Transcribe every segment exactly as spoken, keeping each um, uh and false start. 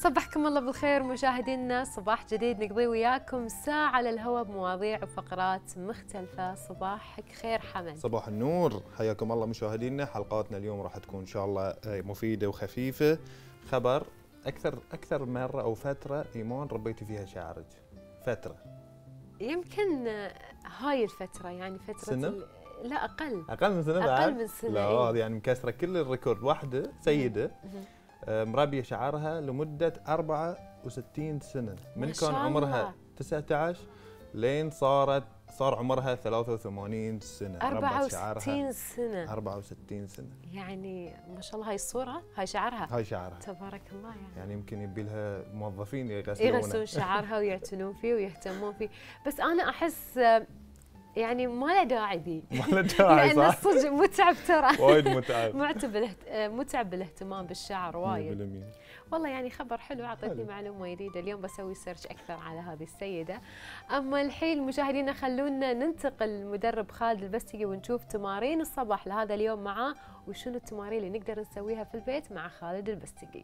صبحكم الله بالخير مشاهدينا، صباح جديد نقضي وياكم ساعة على الهواء بمواضيع وفقرات مختلفة. صباحك خير حمد. صباح النور، حياكم الله مشاهدينا. حلقاتنا اليوم راح تكون ان شاء الله مفيدة وخفيفة. خبر اكثر اكثر مرة او فترة ايمان ربيتي فيها شعرك؟ فترة يمكن هاي الفترة، يعني فترة سنة؟ ال... لا اقل اقل من سنة بعد؟ اقل من سنة. لا إيه؟ هذه يعني مكسرة كل الريكورد. واحدة سيدة مربية شعرها لمدة أربعة وستين سنة، من كان عمرها تسعة عشر لين صارت صار عمرها ثلاثة وثمانين سنة. أربعة وستين سنة. أربعة وستين سنة، يعني ما شاء الله. هاي الصورة، هاي شعرها، هاي شعرها تبارك الله. يعني يعني يمكن يبي لها موظفين يغسلونه يغسلون شعرها ويعتنون فيه ويهتمون فيه. بس أنا أحس يعني ما له داعي ذي، ما له داعي لأن صح؟ الصدق متعب ترى، وايد متعب. متعب متعب بالاهتمام بالشعر وايد. مية بالمية. والله يعني خبر حلو، اعطيتني معلومه جديده. اليوم بسوي سيرش اكثر على هذه السيده. اما الحين مشاهدينا خلونا ننتقل للمدرب خالد البستقي ونشوف تمارين الصباح لهذا اليوم معاه، وشنو التمارين اللي نقدر نسويها في البيت مع خالد البستقي.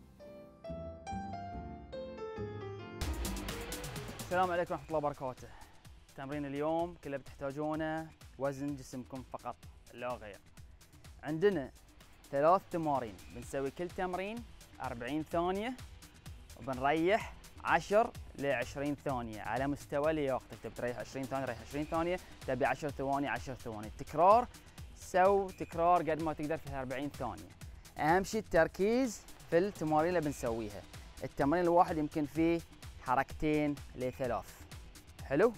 السلام عليكم ورحمه الله وبركاته. تمرين اليوم كله بتحتاجونه وزن جسمكم فقط لا غير. عندنا ثلاث تمارين، بنسوي كل تمرين أربعين ثانية وبنريح عشر ل عشرين ثانية على مستوى لياقتك. تبي تريح عشرين ثانية ريح عشرين ثانية، تبي عشر ثواني عشر ثواني. تكرار، سو تكرار قد ما تقدر في أربعين ثانية. أهم شيء التركيز في التمارين اللي بنسويها. التمرين الواحد يمكن فيه حركتين لثلاث. حلو؟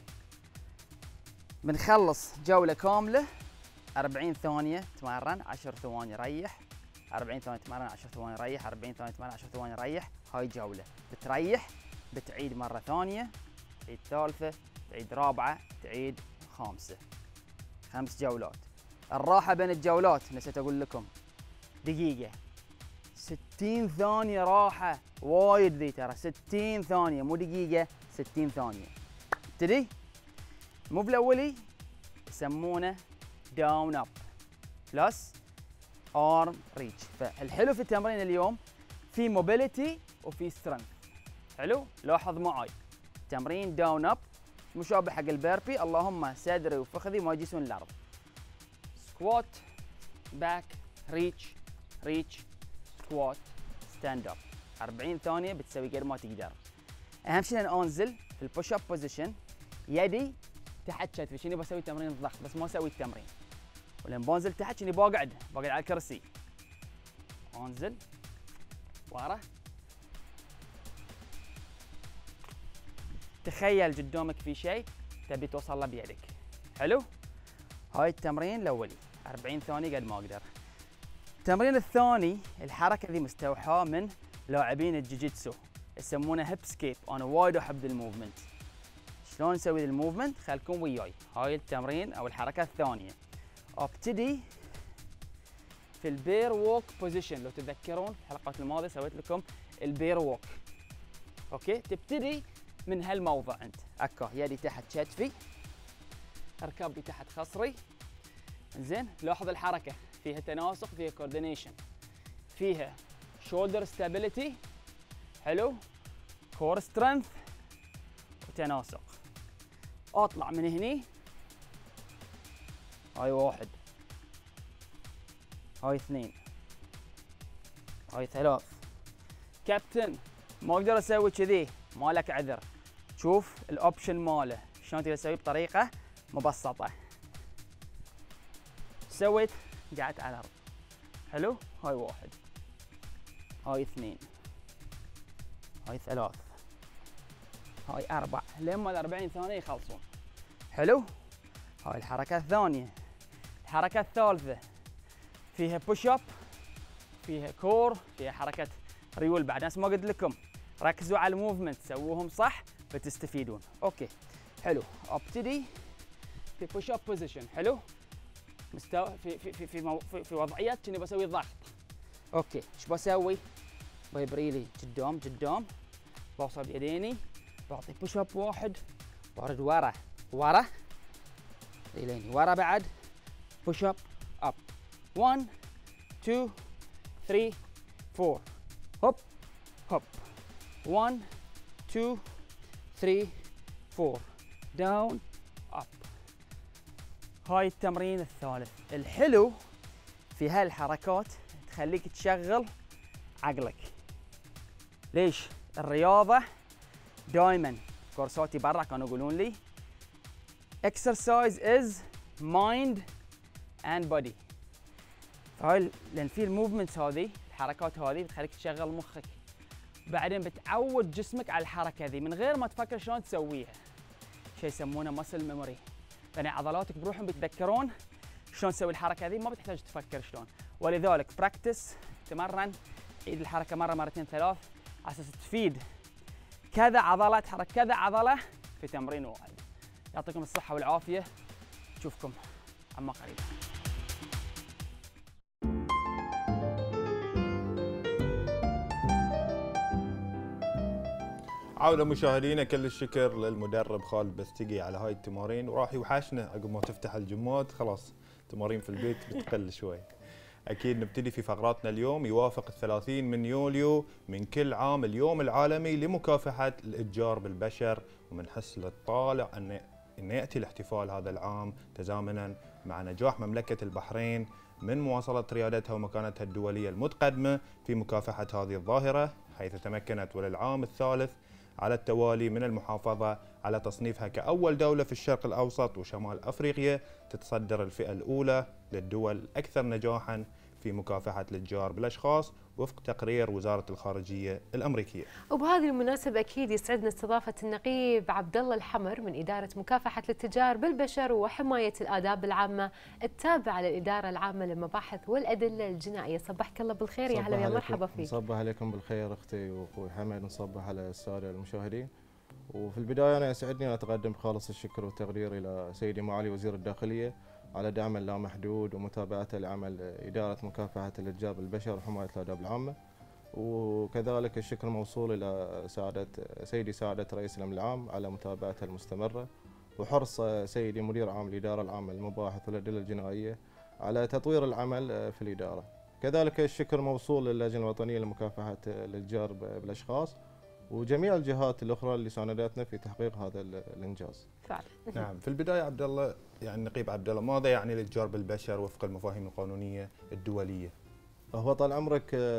بنخلص جولة كاملة أربعين ثانية تمرن، عشر ثواني ريح، أربعين ثانية تمرن، عشر ثواني ريح، أربعين ثانية تمرن، عشر ثواني ريح. هاي جولة. بتريح، بتعيد مرة ثانية، تعيد ثالثة، تعيد رابعة، تعيد خامسة. خمس جولات. الراحة بين الجولات نسيت أقول لكم دقيقة. ستين ثانية راحة، وايد ذي ترى. ستين ثانية مو دقيقة، ستين ثانية. ابتدي. الموف الأولي يسمونه داون اب بلس ارم ريتش. فالحلو في التمرين اليوم في موبيليتي وفي سترينث. حلو؟ لاحظ معاي تمرين داون اب مشابه حق البيربي، اللهم صدري وفخذي ما يجلسون الارض. سكوات، باك، ريتش، ريتش، سكوات، ستاند اب. أربعين ثانية بتسوي قد ما تقدر. اهم شيء ان انزل في البوش اب بوزيشن، يدي تحت كتفي. شنو بسوي تمرين الضغط بس ما اسوي التمرين. ولما بنزل تحت شنو بقعد بقعد على الكرسي. انزل ورا. تخيل قدامك في شيء تبي توصل له بيدك. حلو؟ هاي التمرين الاولي أربعين ثانية قد ما اقدر. التمرين الثاني الحركه ذي مستوحاه من لاعبين الجوجيتسو، يسمونه هيب سكيب. انا وايد احب الموفمنت. شلون نسوي الموفمنت؟ خلكم وياي. هاي التمرين او الحركه الثانيه. ابتدي في البير ووك بوزيشن. لو تتذكرون في الحلقات الماضيه سويت لكم البير ووك. اوكي؟ تبتدي من هالموضع انت. اكا يدي تحت كتفي، ركبي تحت خصري. زين؟ لاحظ الحركه فيها تناسق، فيها كوردينيشن، فيها شولدر ستابيليتي. حلو؟ كور سترينث وتناسق. اطلع من هني. هاي واحد، هاي اثنين، هاي ثلاث. كابتن ما اقدر اسوي كذي، مالك عذر. شوف الاوبشن ماله شلون تقدر تسويه بطريقه مبسطه. سويت قعدت على الارض. حلو؟ هاي واحد، هاي اثنين، هاي ثلاث، هاي أربع، لما ال أربعين ثانية يخلصون. حلو؟ هاي الحركة الثانية. الحركة الثالثة فيها بوش اب، فيها كور، فيها حركة ريول بعد. ناس ما قلت لكم ركزوا على الموفمنت، سووهم صح بتستفيدون. اوكي حلو. ابتدي في بوش اب بوزيشن. حلو؟ مستوى في في في في, مو في, في وضعيات كني بسوي ضغط. اوكي ايش بسوي؟ بيبريلي قدام قدام، بوصل بيديني، بعطي بوش اب واحد، بارد ورا ورا ريليني ورا بعد، بوش اب اب. واحد اثنين ثلاثة أربعة هوب هوب واحد اثنين ثلاثة أربعة داون اب. هاي التمرين الثالث. الحلو في هالحركات تخليك تشغل عقلك. ليش؟ الرياضة دائما كورساتي برا كانوا يقولون لي exercise is mind and body. فهاي لان في الموفمنتس هذه الحركات هذه بتخليك تشغل مخك، بعدين بتعود جسمك على الحركه ذي من غير ما تفكر شلون تسويها. شيء يسمونه مسل ميموري، يعني عضلاتك بروحهم بيتذكرون شلون تسوي الحركه ذي، ما بتحتاج تفكر شلون. ولذلك براكتس، تمرن، عيد الحركه مره مرتين ثلاث على اساس تفيد كذا عضله، تحرك كذا عضله في تمرين واحد. يعطيكم الصحه والعافيه، نشوفكم عما قريب. عودة مشاهدينا، كل الشكر للمدرب خالد بستقي على هاي التمارين، وراح يوحشنا عقب ما تفتح الجمات، خلاص تمارين في البيت بتقل شوي. أكيد نبتدي في فقراتنا اليوم. يوافق الثلاثين من يوليو من كل عام اليوم العالمي لمكافحة الإتجار بالبشر، ومن حسن للطالع أن أن يأتي الاحتفال هذا العام تزامنا مع نجاح مملكة البحرين من مواصلة ريادتها ومكانتها الدولية المتقدمة في مكافحة هذه الظاهرة، حيث تمكنت وللعام الثالث على التوالي من المحافظة على تصنيفها كأول دولة في الشرق الأوسط وشمال أفريقيا تتصدر الفئة الأولى للدول الأكثر نجاحاً في مكافحة الإتجار بالأشخاص وفق تقرير وزارة الخارجية الأمريكية. وبهذه المناسبة أكيد يسعدنا استضافة النقيب عبد الله الحمر من إدارة مكافحة الاتجار بالبشر وحماية الآداب العامة التابعة للإدارة العامة للمباحث والأدلة الجنائية. صبحك الله بالخير، يا هلا ويا مرحبا فيك. صبح عليكم بالخير أختي وأخوي حمد، نصبح على السادة المشاهدين. وفي البداية أنا يسعدني أن أتقدم خالص الشكر والتقدير إلى سيدي معالي وزير الداخلية على دعم اللامحدود ومتابعته لعمل إدارة مكافحة الإتجار بالبشر وحماية الآداب العامة، وكذلك الشكر موصول إلى سعادة سيدي سعادة رئيس الأمن العام على متابعته المستمرة، وحرص سيدي مدير عام الإدارة العامة للمباحث والأدلة الجنائية على تطوير العمل في الإدارة. كذلك الشكر موصول للجنة الوطنية لمكافحة الإتجار بالأشخاص وجميع الجهات الأخرى اللي ساندتنا في تحقيق هذا الإنجاز. فعلا. نعم، في البداية عبد الله، يعني نقيب عبد الله، ماذا يعني الإتجار بالبشر وفق المفاهيم القانونية الدولية؟ هو طال عمرك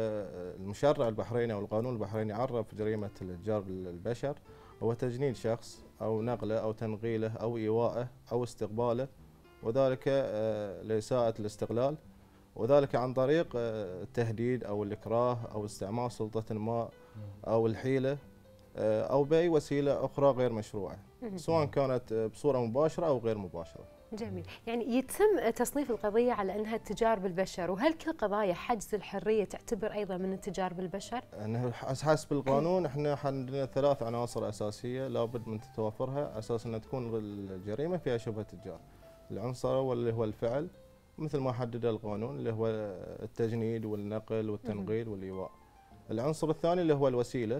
المشرع البحريني أو القانون البحريني عرف جريمة الإتجار بالبشر هو تجنيد شخص أو نقله أو تنقيله أو إيواءه أو استقباله، وذلك لإساءة الاستقلال، وذلك عن طريق التهديد أو الإكراه أو استعمال سلطة ما أو الحيلة أو بأي وسيلة أخرى غير مشروعة، سواء كانت بصورة مباشرة أو غير مباشرة. جميل، يعني يتم تصنيف القضية على أنها اتجار بالبشر، وهل كل قضايا حجز الحرية تعتبر أيضا من اتجار بالبشر؟ أنه حسب القانون احنا عندنا ثلاث عناصر أساسية لابد من توافرها أساس أن تكون الجريمة فيها شبهة تجار. العنصر الأول اللي هو الفعل مثل ما حدد القانون اللي هو التجنيد والنقل والتنقيل والإيواء. العنصر الثاني اللي هو الوسيلة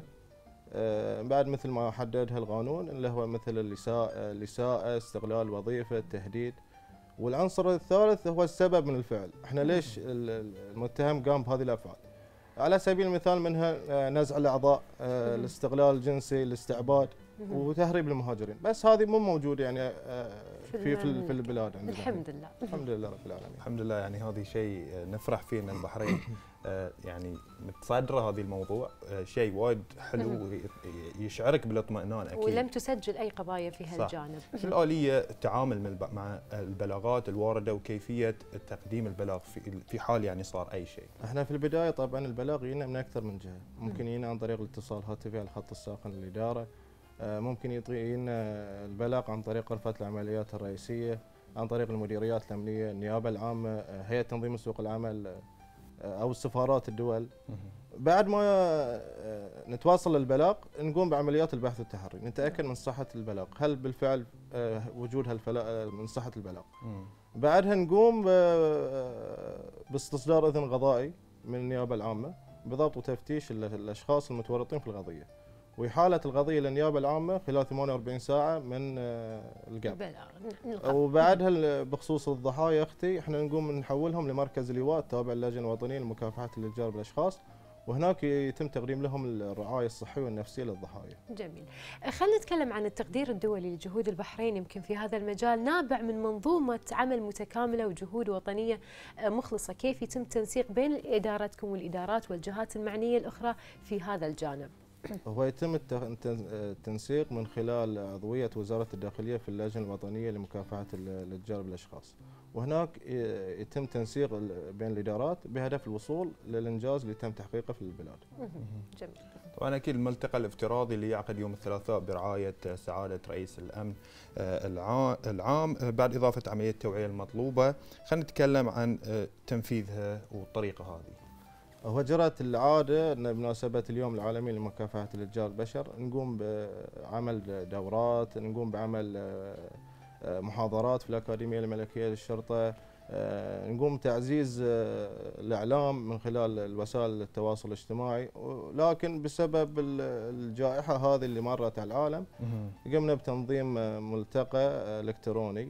آه بعد مثل ما حددها القانون اللي هو مثل الإساءة الإساءة استغلال وظيفة التهديد. والعنصر الثالث هو السبب من الفعل، احنا ليش المتهم قام بهذه الأفعال. على سبيل المثال منها آه نزع الأعضاء، آه الاستغلال الجنسي، الاستعباد وتهريب المهاجرين، بس هذه مو موجود يعني آه في في, في البلاد عندنا. الحمد لله. الحمد لله رب العالمين. الحمد لله، يعني هذه شيء نفرح فيه ان البحرين يعني متصدره هذه الموضوع، شيء وايد حلو يشعرك بالاطمئنان اكيد. ولم تسجل اي قضايا في هالجانب. شو الآلية التعامل مع البلاغات الوارده وكيفيه تقديم البلاغ في في حال يعني صار اي شيء؟ احنا في البدايه طبعا البلاغ يجينا من اكثر من جهه، ممكن يجينا عن طريق الاتصال الهاتفي على الخط الساخن للاداره، ممكن يجينا البلاغ عن طريق غرفه العمليات الرئيسيه، عن طريق المديريات الامنيه، النيابه العامه، هيئه تنظيم سوق العمل او السفارات الدول. بعد ما نتواصل البلاغ نقوم بعمليات البحث والتحري، نتاكد من صحه البلاغ، هل بالفعل وجود هالفلا من صحه البلاغ. بعدها نقوم باستصدار اذن قضائي من النيابه العامه بضبط وتفتيش الاشخاص المتورطين في القضيه، وإحالة القضية للنيابة العامة خلال ثمانية وأربعين ساعة من القبض. وبعدها بخصوص الضحايا أختي احنا نقوم نحولهم لمركز اللواء التابع للجنة الوطنية لمكافحة الإتجار بالأشخاص، وهناك يتم تقديم لهم الرعايه الصحيه والنفسيه للضحايا. جميل. خلينا نتكلم عن التقدير الدولي لجهود البحرين يمكن في هذا المجال نابع من منظومه عمل متكامله وجهود وطنيه مخلصه، كيف يتم تنسيق بين ادارتكم والادارات والجهات المعنيه الاخرى في هذا الجانب؟ هو يتم التنسيق من خلال عضوية وزارة الداخلية في اللجنة الوطنية لمكافحة الاتجار بالأشخاص، وهناك يتم تنسيق بين الإدارات بهدف الوصول للإنجاز اللي تم تحقيقه في البلاد. جميل. طبعا أكيد الملتقى الافتراضي اللي يعقد يوم الثلاثاء برعاية سعادة رئيس الأمن العام بعد إضافة عملية التوعية المطلوبة، خلينا نتكلم عن تنفيذها والطريقة هذه. هو جرت العادة أن بمناسبة اليوم العالمي لمكافحة الاتجار البشر نقوم بعمل دورات، نقوم بعمل محاضرات في الأكاديمية الملكية للشرطة، نقوم بتعزيز الإعلام من خلال وسائل التواصل الاجتماعي، لكن بسبب الجائحة هذه اللي مرت على العالم قمنا بتنظيم ملتقى إلكتروني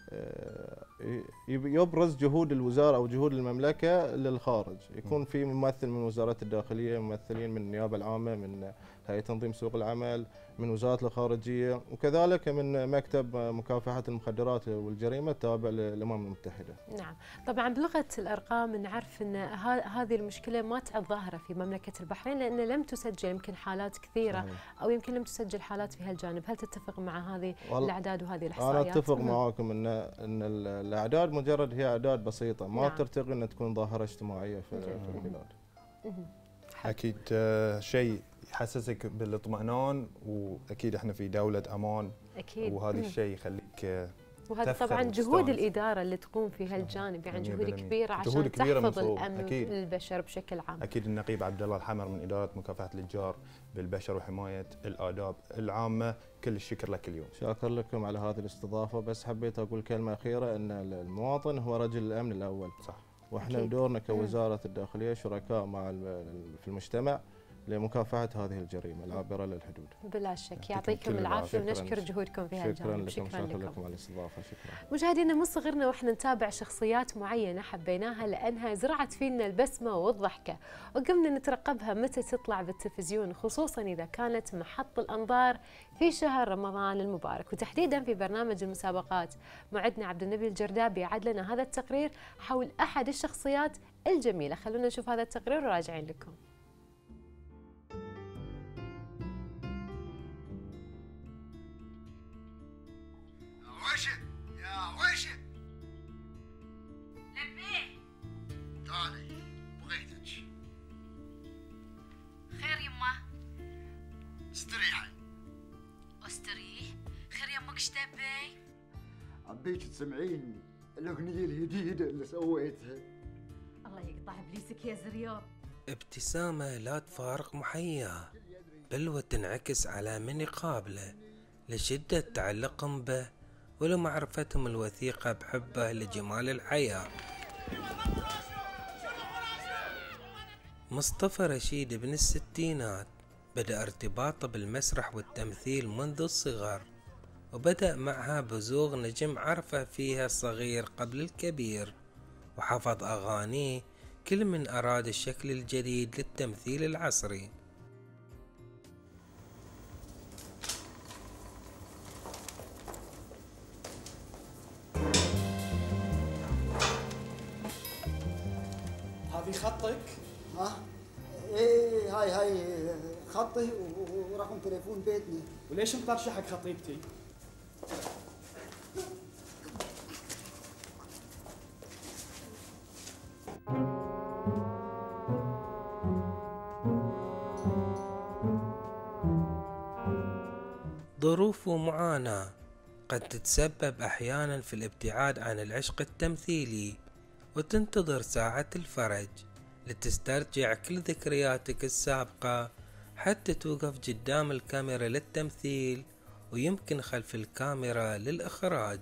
يبرز جهود الوزارة أو جهود المملكة للخارج، يكون في ممثل من وزارة الداخلية، ممثلين من النيابة العامة، من هيئة تنظيم سوق العمل، من وزارة الخارجية، وكذلك من مكتب مكافحة المخدرات والجريمة التابع للأمم المتحدة. نعم، طبعا بلغة الأرقام نعرف أن هذه المشكلة ما تعد ظاهرة في مملكة البحرين لأن لم تسجل يمكن حالات كثيرة أو يمكن لم تسجل حالات في هالجانب، هل تتفق مع هذه الأعداد وهذه الإحصائيات؟ أنا أتفق معاكم أن أن الأعداد مجرد هي أعداد بسيطة، ما نعم. ترتقي أن تكون ظاهرة اجتماعية في, في البلاد. أكيد شيء يحسسك بالاطمئنان، واكيد احنا في دوله امان اكيد، وهذا الشيء يخليك وهذا طبعا جهود الاداره اللي تقوم في هالجانب، يعني جهود كبيره عشان جهود كبيرة تحفظ الامن أكيد. للبشر بشكل عام. اكيد النقيب عبد الله الحمر من اداره مكافحه الاتجار بالبشر وحمايه الاداب العامه، كل الشكر لك اليوم. شاكر لكم على هذه الاستضافه، بس حبيت اقول كلمه اخيره ان المواطن هو رجل الامن الاول. صح. واحنا بدورنا كوزاره الداخليه شركاء مع في المجتمع لمكافحة هذه الجريمة العابرة للحدود. بلا شك، يعطيكم العافية ونشكر جهودكم في هالجانب. شكرا لكم، شكرا لكم على الاستضافة. شكرا. مشاهدينا من صغرنا واحنا نتابع شخصيات معينة حبيناها لأنها زرعت فينا البسمة والضحكة، وقمنا نترقبها متى تطلع بالتلفزيون، خصوصا إذا كانت محط الأنظار في شهر رمضان المبارك، وتحديدا في برنامج المسابقات. معدنا عبد النبي الجردابي عد لنا هذا التقرير حول أحد الشخصيات الجميلة. خلونا نشوف هذا التقرير وراجعين لكم. وشد يا وشد، لبيه. تعالي بغيتك. خير يمه؟ استريحي. استريح؟ خير يمك ايش تبي؟ عبيك تسمعين الاغنيه الجديده اللي سويتها. الله يقطع ابليسك يا زرياب. ابتسامه لا تفارق محياه، بل وتنعكس على من يقابله لشده تعلقهم به ولمعرفتهم الوثيقة بحبه لجمال الحياة. مصطفى رشيد ابن الستينات بدأ ارتباطه بالمسرح والتمثيل منذ الصغر، وبدأ معها بزوغ نجم عرفه فيها الصغير قبل الكبير، وحفظ أغانيه كل من أراد الشكل الجديد للتمثيل العصري. هذه خطك؟ ها؟ ايه هاي هاي خطي ورقم تليفون بيتنا. وليش مطرشة حق خطيبتي؟ ظروف ومعاناة قد تتسبب أحيانا في الابتعاد عن العشق التمثيلي، وتنتظر ساعة الفرج لتسترجع كل ذكرياتك السابقة حتى توقف قدام الكاميرا للتمثيل، ويمكن خلف الكاميرا للإخراج.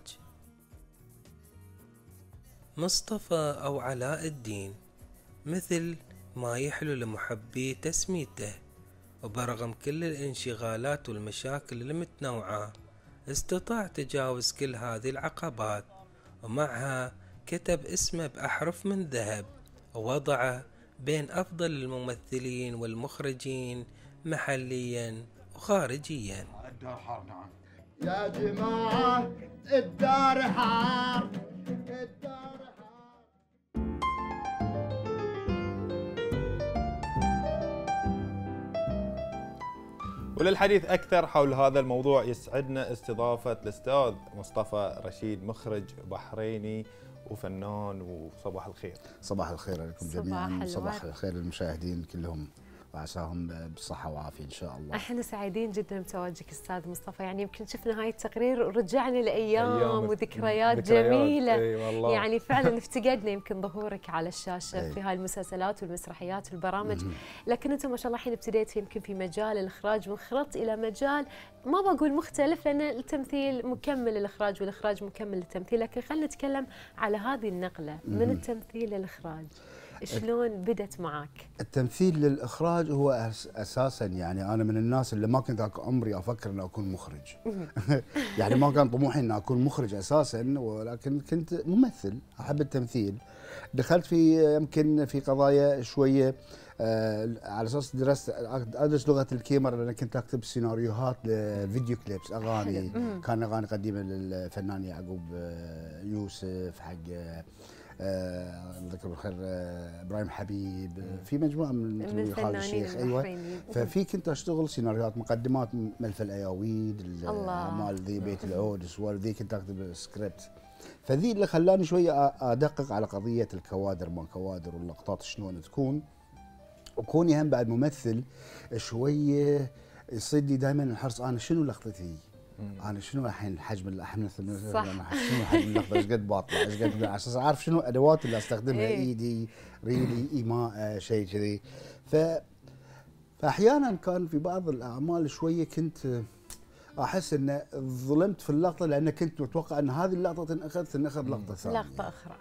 مصطفى أو علاء الدين مثل ما يحلو لمحبي تسميته، وبرغم كل الانشغالات والمشاكل المتنوعة استطاع تجاوز كل هذه العقبات، ومعها كتب اسمه بأحرف من ذهب ووضعه بين أفضل الممثلين والمخرجين محليا وخارجيا. الدار حار. نعم يا جماعة الدار حار، الدار حار. وللحديث أكثر حول هذا الموضوع يسعدنا استضافة الأستاذ مصطفى رشيد، مخرج بحريني وفنان. وصباح الخير. صباح الخير عليكم جميعا، صباح الخير للمشاهدين كلهم وعساهم بالصحة وعافية إن شاء الله. احنا سعيدين جدا بتواجدك أستاذ مصطفى، يعني يمكن شفنا هاي التقرير ورجعنا لأيام وذكريات جميلة. أي يعني فعلا افتقدنا يمكن ظهورك على الشاشة أي. في هاي المسلسلات والمسرحيات والبرامج، لكن أنت ما شاء الله الحين ابتديت يمكن في مجال الإخراج وانخرطت إلى مجال ما بقول مختلف لأن التمثيل مكمل للإخراج والإخراج مكمل للتمثيل، لكن خلينا نتكلم على هذه النقلة من التمثيل للإخراج. شلون بدت معك؟ التمثيل للإخراج هو أساسا يعني أنا من الناس اللي ما كنت عمري أفكر أن أكون مخرج. يعني ما كان طموحي أن أكون مخرج أساسا، ولكن كنت ممثل، أحب التمثيل. دخلت في يمكن في قضايا شوية آه على أساس درست أدرس لغة الكيمر، لأن كنت أكتب سيناريوهات لفيديو كليبس أغاني. كان أغاني قديمة للفنان يعقوب يوسف، حق ذكر بالخير ابراهيم حبيب، في مجموعه من خالد الشيخ. ايوه، ففي كنت اشتغل سيناريوهات، مقدمات ملف الاياويد مال ذي بيت العود، السوالف ذي كنت اكتب سكريبت. فذي اللي خلاني شويه ادقق على قضيه الكوادر ما كوادر واللقطات شلون تكون، وكوني هم بعد ممثل شويه يصيدني دائما الحرص انا شنو لقطتي، انا شنو الحين حجم الاحمل، شنو حجم اللقطه، ايش قد باطلع، ايش قد على اساس اعرف شنو الادوات اللي استخدمها، ايدي، ريلي، ايماء، شيء كذي. ف فاحيانا كان في بعض الاعمال شويه كنت احس ان ظلمت في اللقطه، لان كنت متوقع ان هذه اللقطه تنأخذ تنأخذ لقطه ثانيه، لقطه اخرى.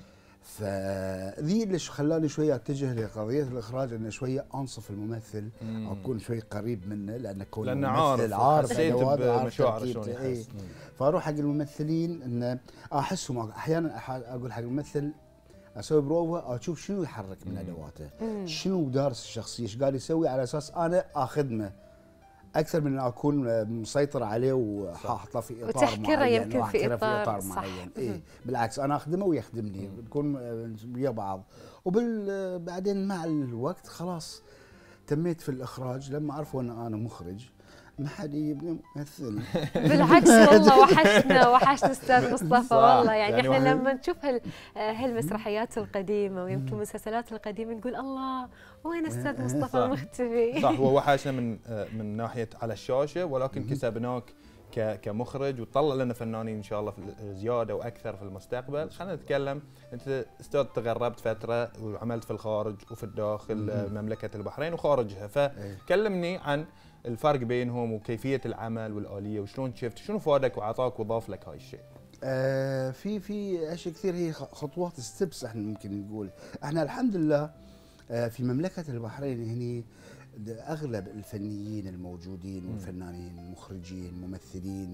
فذي اللي خلاني شويه اتجه لقضيه الاخراج، انه شويه انصف الممثل، اكون شوي قريب منه، لان اكون لانه عارف عارف مشاعره شلون يحس. فاروح حق الممثلين ان احسهم، احيانا اقول حق الممثل اسوي بروفا اشوف شنو يحرك من ادواته، شنو دارس الشخصيه، ايش قاعد يسوي، على اساس انا اخدمه اكثر من ان اكون مسيطر عليه وحاطه في اطار معين وتحكره يمكن في اطار, في إطار معين. إيه بالعكس انا اخدمه ويخدمني، نكون ويا بعض. وبعدين مع الوقت خلاص تميت في الاخراج، لما عرفوا ان انا مخرج ما حد يبني ممثل. بالعكس والله وحشنا وحشنا استاذ مصطفى والله. يعني, يعني احنا لما نشوف هالمسرحيات القديمه ويمكن المسلسلات القديمه نقول الله وين استاذ مصطفى مختفي. صح، هو وحشنا من من ناحيه على الشاشه، ولكن كسبناك كمخرج وطلع لنا فنانين ان شاء الله في زياده واكثر في المستقبل. خلينا نتكلم، انت استاذ تغربت فتره وعملت في الخارج وفي الداخل مملكه البحرين وخارجها، فكلمني عن الفرق بينهم وكيفيه العمل والاليه وشلون شفت شنو فادك وعطاك وضاف لك هاي الشيء. آه في في اشياء كثير، هي خطوات ستبس احنا ممكن نقول. احنا الحمد لله آه في مملكه البحرين هني اغلب الفنيين الموجودين والفنانين المخرجين ممثلين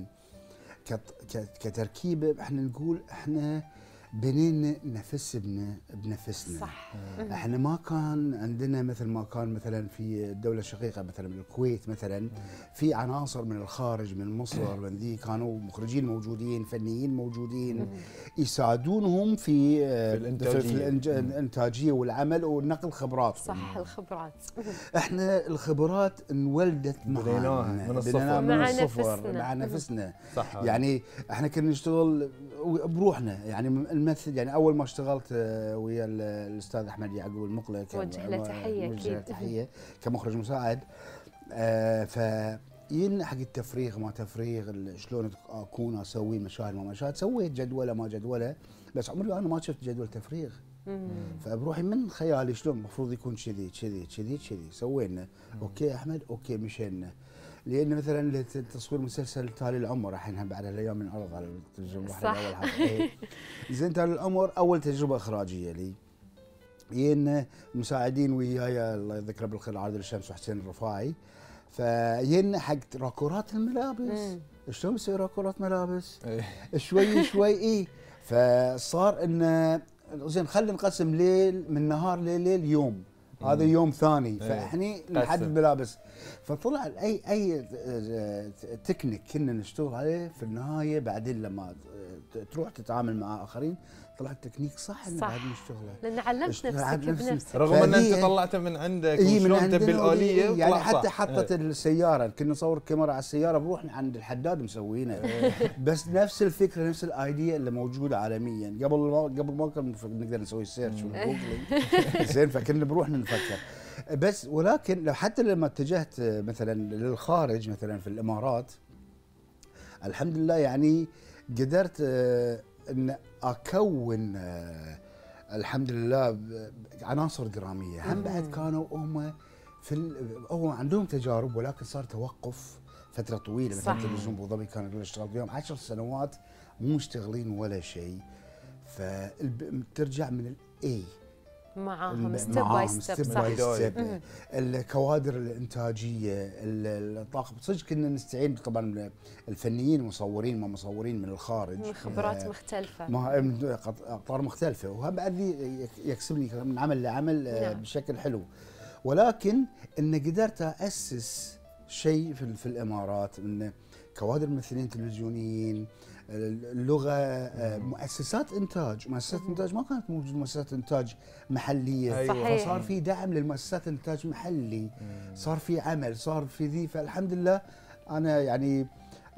كتركيبه احنا نقول احنا بنينا نفس بنفسنا. صح. احنا ما كان عندنا مثل ما كان مثلا في الدوله الشقيقه مثلا الكويت مثلا، في عناصر من الخارج من مصر من ذي كانوا مخرجين موجودين، فنيين موجودين يساعدونهم في في الانتاجيه والعمل ونقل خبراتهم. صح، الخبرات. احنا الخبرات انولدت معنا من الصفر من الصفر مع نفسنا. صح. يعني احنا كنا نشتغل بروحنا، يعني الممثل. يعني اول ما اشتغلت ويا الاستاذ احمد يعقوب المقله، وجه له تحيه اكيد تحيه كمخرج مساعد. آه فين حق التفريغ ما تفريغ، شلون اكون اسوي مشاهد ما مشاهد، سويت جدوله ما جدوله، بس عمري انا ما شفت جدول تفريغ. فبروحي من خيالي شلون المفروض يكون كذي كذي كذي كذي، سوينا. اوكي احمد، اوكي مشينا. لان مثلا تصوير مسلسل تالي العمر الحين بعد الايام من عرض على التلفزيون. صح. اول حلقه زين تالي العمر اول تجربه اخراجيه لي. ين مساعدين وياي الله يذكره بالخير عادل الشمس وحسين الرفاعي، فين حق راكورات الملابس. شلون نسوي راكورات ملابس؟ شوي شوي اي. فصار انه زين خلينا نقسم ليل من نهار ليل ليل يوم، هذا يوم ثاني، فاحنا نحدد ملابس. فطلع اي اي تكنيك كنا نشتغل عليه في النهايه بعدين لما تروح تتعامل مع اخرين طلع التكنيك صح ان بعد نشتغله، لان علمت نفسك بنفسك رغم ان انت طلعته من عندك وشلون تبي الاليه يعني حتى حطت السياره، كنا نصور كاميرا على السياره بروح عند الحداد مسوينها بس نفس الفكره نفس الايديا اللي موجوده عالميا. قبل ما قبل ما كنا نقدر نسوي سيرش زين، فكنا بروح نفكر بس. ولكن لو حتى لما اتجهت مثلا للخارج مثلا في الامارات الحمد لله يعني قدرت ان اكون الحمد لله عناصر دراميه. هم بعد كانوا هم في هم عندهم تجارب ولكن صار توقف فتره طويله. مثلا تلفزيون ابو ظبي كانوا يشتغلوا فيهم عشر سنوات مو مشتغلين ولا شيء، فترجع من الاي معاهم ستيب باي ستيب ستيب. الكوادر الانتاجيه الطاقم صدق كنا نستعين طبعا الفنيين المصورين ما مصورين من الخارج من خبرات آه مختلفه ما اقطار مختلفه، وهم بعد يكسبني من عمل لعمل آه نعم. بشكل حلو. ولكن ان قدرت اسس شيء في, في الامارات من كوادر ممثلين تلفزيونيين، اللغه، مؤسسات انتاج، مؤسسات انتاج ما كانت موجوده مؤسسات انتاج محليه. أيوة. فصار في دعم للمؤسسات انتاج محلي، صار في عمل، صار في ذي. فالحمد لله انا يعني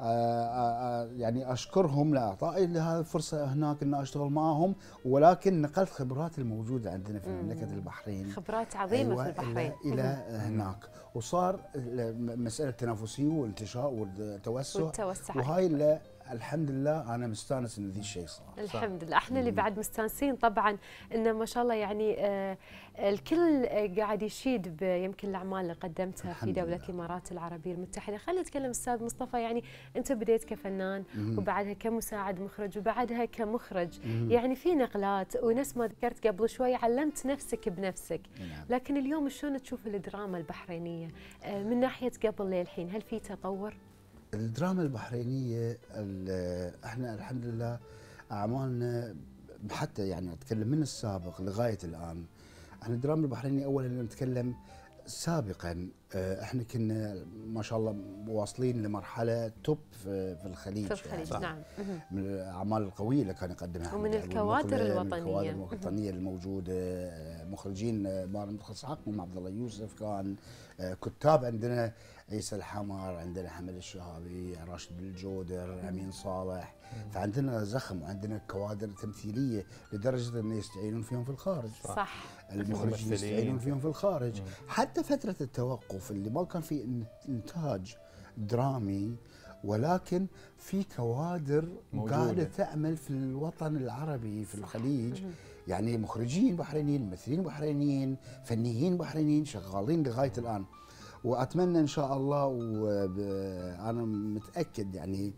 آآ آآ يعني اشكرهم لاعطائي هذه الفرصه هناك ان اشتغل معهم، ولكن نقلت خبرات الموجوده عندنا في مملكه البحرين، خبرات عظيمه أيوة في البحرين الى, إلى هناك، وصار مساله التنافسيه والانتشار والتوسع, والتوسع وهاي اللي الحمد لله انا مستانس ان ذي الشيء صار. الحمد لله احنا اللي بعد مستانسين طبعا انه ما شاء الله يعني آه الكل قاعد يشيد يمكن الاعمال اللي قدمتها في دوله الامارات العربيه المتحده. خلينا نتكلم استاذ مصطفى، يعني انت بديت كفنان وبعدها كمساعد مخرج وبعدها كمخرج، يعني في نقلات ونفس ما ذكرت قبل شوي علمت نفسك بنفسك. لكن اليوم شلون تشوف الدراما البحرينيه آه من ناحيه قبل للحين؟ هل في تطور؟ الدراما البحرينيه احنا الحمد لله اعمالنا حتى يعني اتكلم من السابق لغايه الان، احنا الدراما البحرينيه اولا نتكلم سابقا احنا كنا ما شاء الله واصلين لمرحله توب في الخليج في الخليج يعني. نعم من الاعمال القويه اللي كان يقدمها ومن الكوادر الوطنيه الكوادر الوطنيه الموجوده، مخرجين مارن اسحاق عبد الله يوسف، كان كتاب عندنا عيسى الحمر، عندنا حمد الشهابي، راشد الجودر، امين صالح. فعندنا زخم وعندنا كوادر تمثيليه لدرجه انه يستعينون فيهم في الخارج. صح المخرجين يستعينون فيهم في الخارج. حتى فتره التوقف اللي ما كان في انتاج درامي، ولكن في كوادر موجودة. قاعده تعمل في الوطن العربي في الخليج، يعني مخرجين بحرينيين، ممثلين بحرينيين، فنيين بحرينيين شغالين لغايه الان. واتمنى ان شاء الله وانا متاكد يعني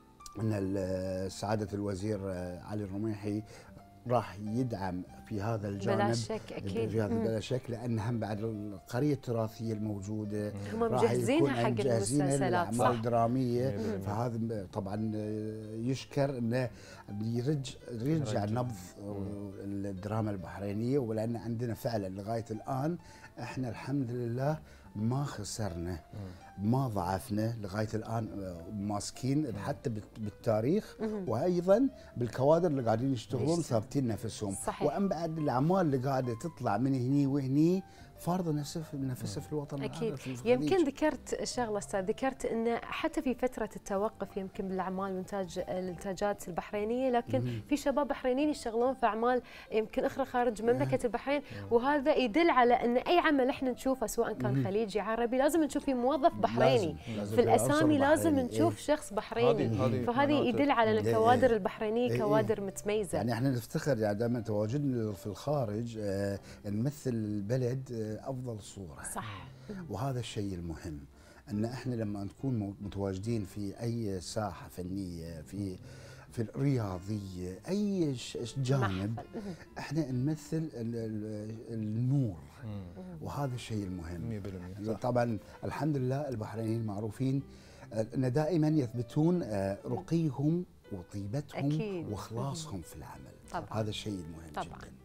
ان سعاده الوزير علي الرميحي راح يدعم في هذا الجانب بلا شك اكيد، في هذا بلا شك، لان هم بعد القريه التراثيه الموجوده هم مجهزينها حق المسلسلات الاعمال الدراميه. فهذا طبعا يشكر انه يرجع يرجع نبض الدراما البحرينيه، ولان عندنا فعلا لغايه الان احنا الحمد لله ما خسرنا، ما ضعفنا لغايه الان، ماسكين حتى بالتاريخ وايضا بالكوادر اللي قاعدين يشتغلون ثابتين نفسهم. وام بعد الاعمال اللي قاعده تطلع من هني وهني فرض نفسه في الوطن اكيد. يمكن ذكرت شغله استاذ، ذكرت انه حتى في فتره التوقف يمكن بالاعمال وانتاج الانتاجات البحرينيه، لكن مم. في شباب بحرينيين يشتغلون في اعمال يمكن اخرى خارج مملكه البحرين، وهذا يدل على ان اي عمل احنا نشوفه سواء كان مم. خليجي عربي لازم نشوف فيه موظف بحريني، لازم. لازم. في الاسامي لازم نشوف إيه؟ شخص بحريني، فهذه يدل على ان الكوادر إيه؟ البحرينيه إيه؟ كوادر متميزه. يعني احنا نفتخر يعني دائما تواجدنا في الخارج آه نمثل البلد آه افضل صوره. صح. وهذا الشيء المهم، ان احنا لما نكون متواجدين في اي ساحه فنيه، في في الرياضيه، اي جانب، احنا نمثل النور، وهذا الشيء المهم. طبعا الحمد لله البحرينيين معروفين ان دائما يثبتون رقيهم وطيبتهم أكيد. واخلاصهم في العمل. طبعا. هذا الشيء المهم طبعا. جدا.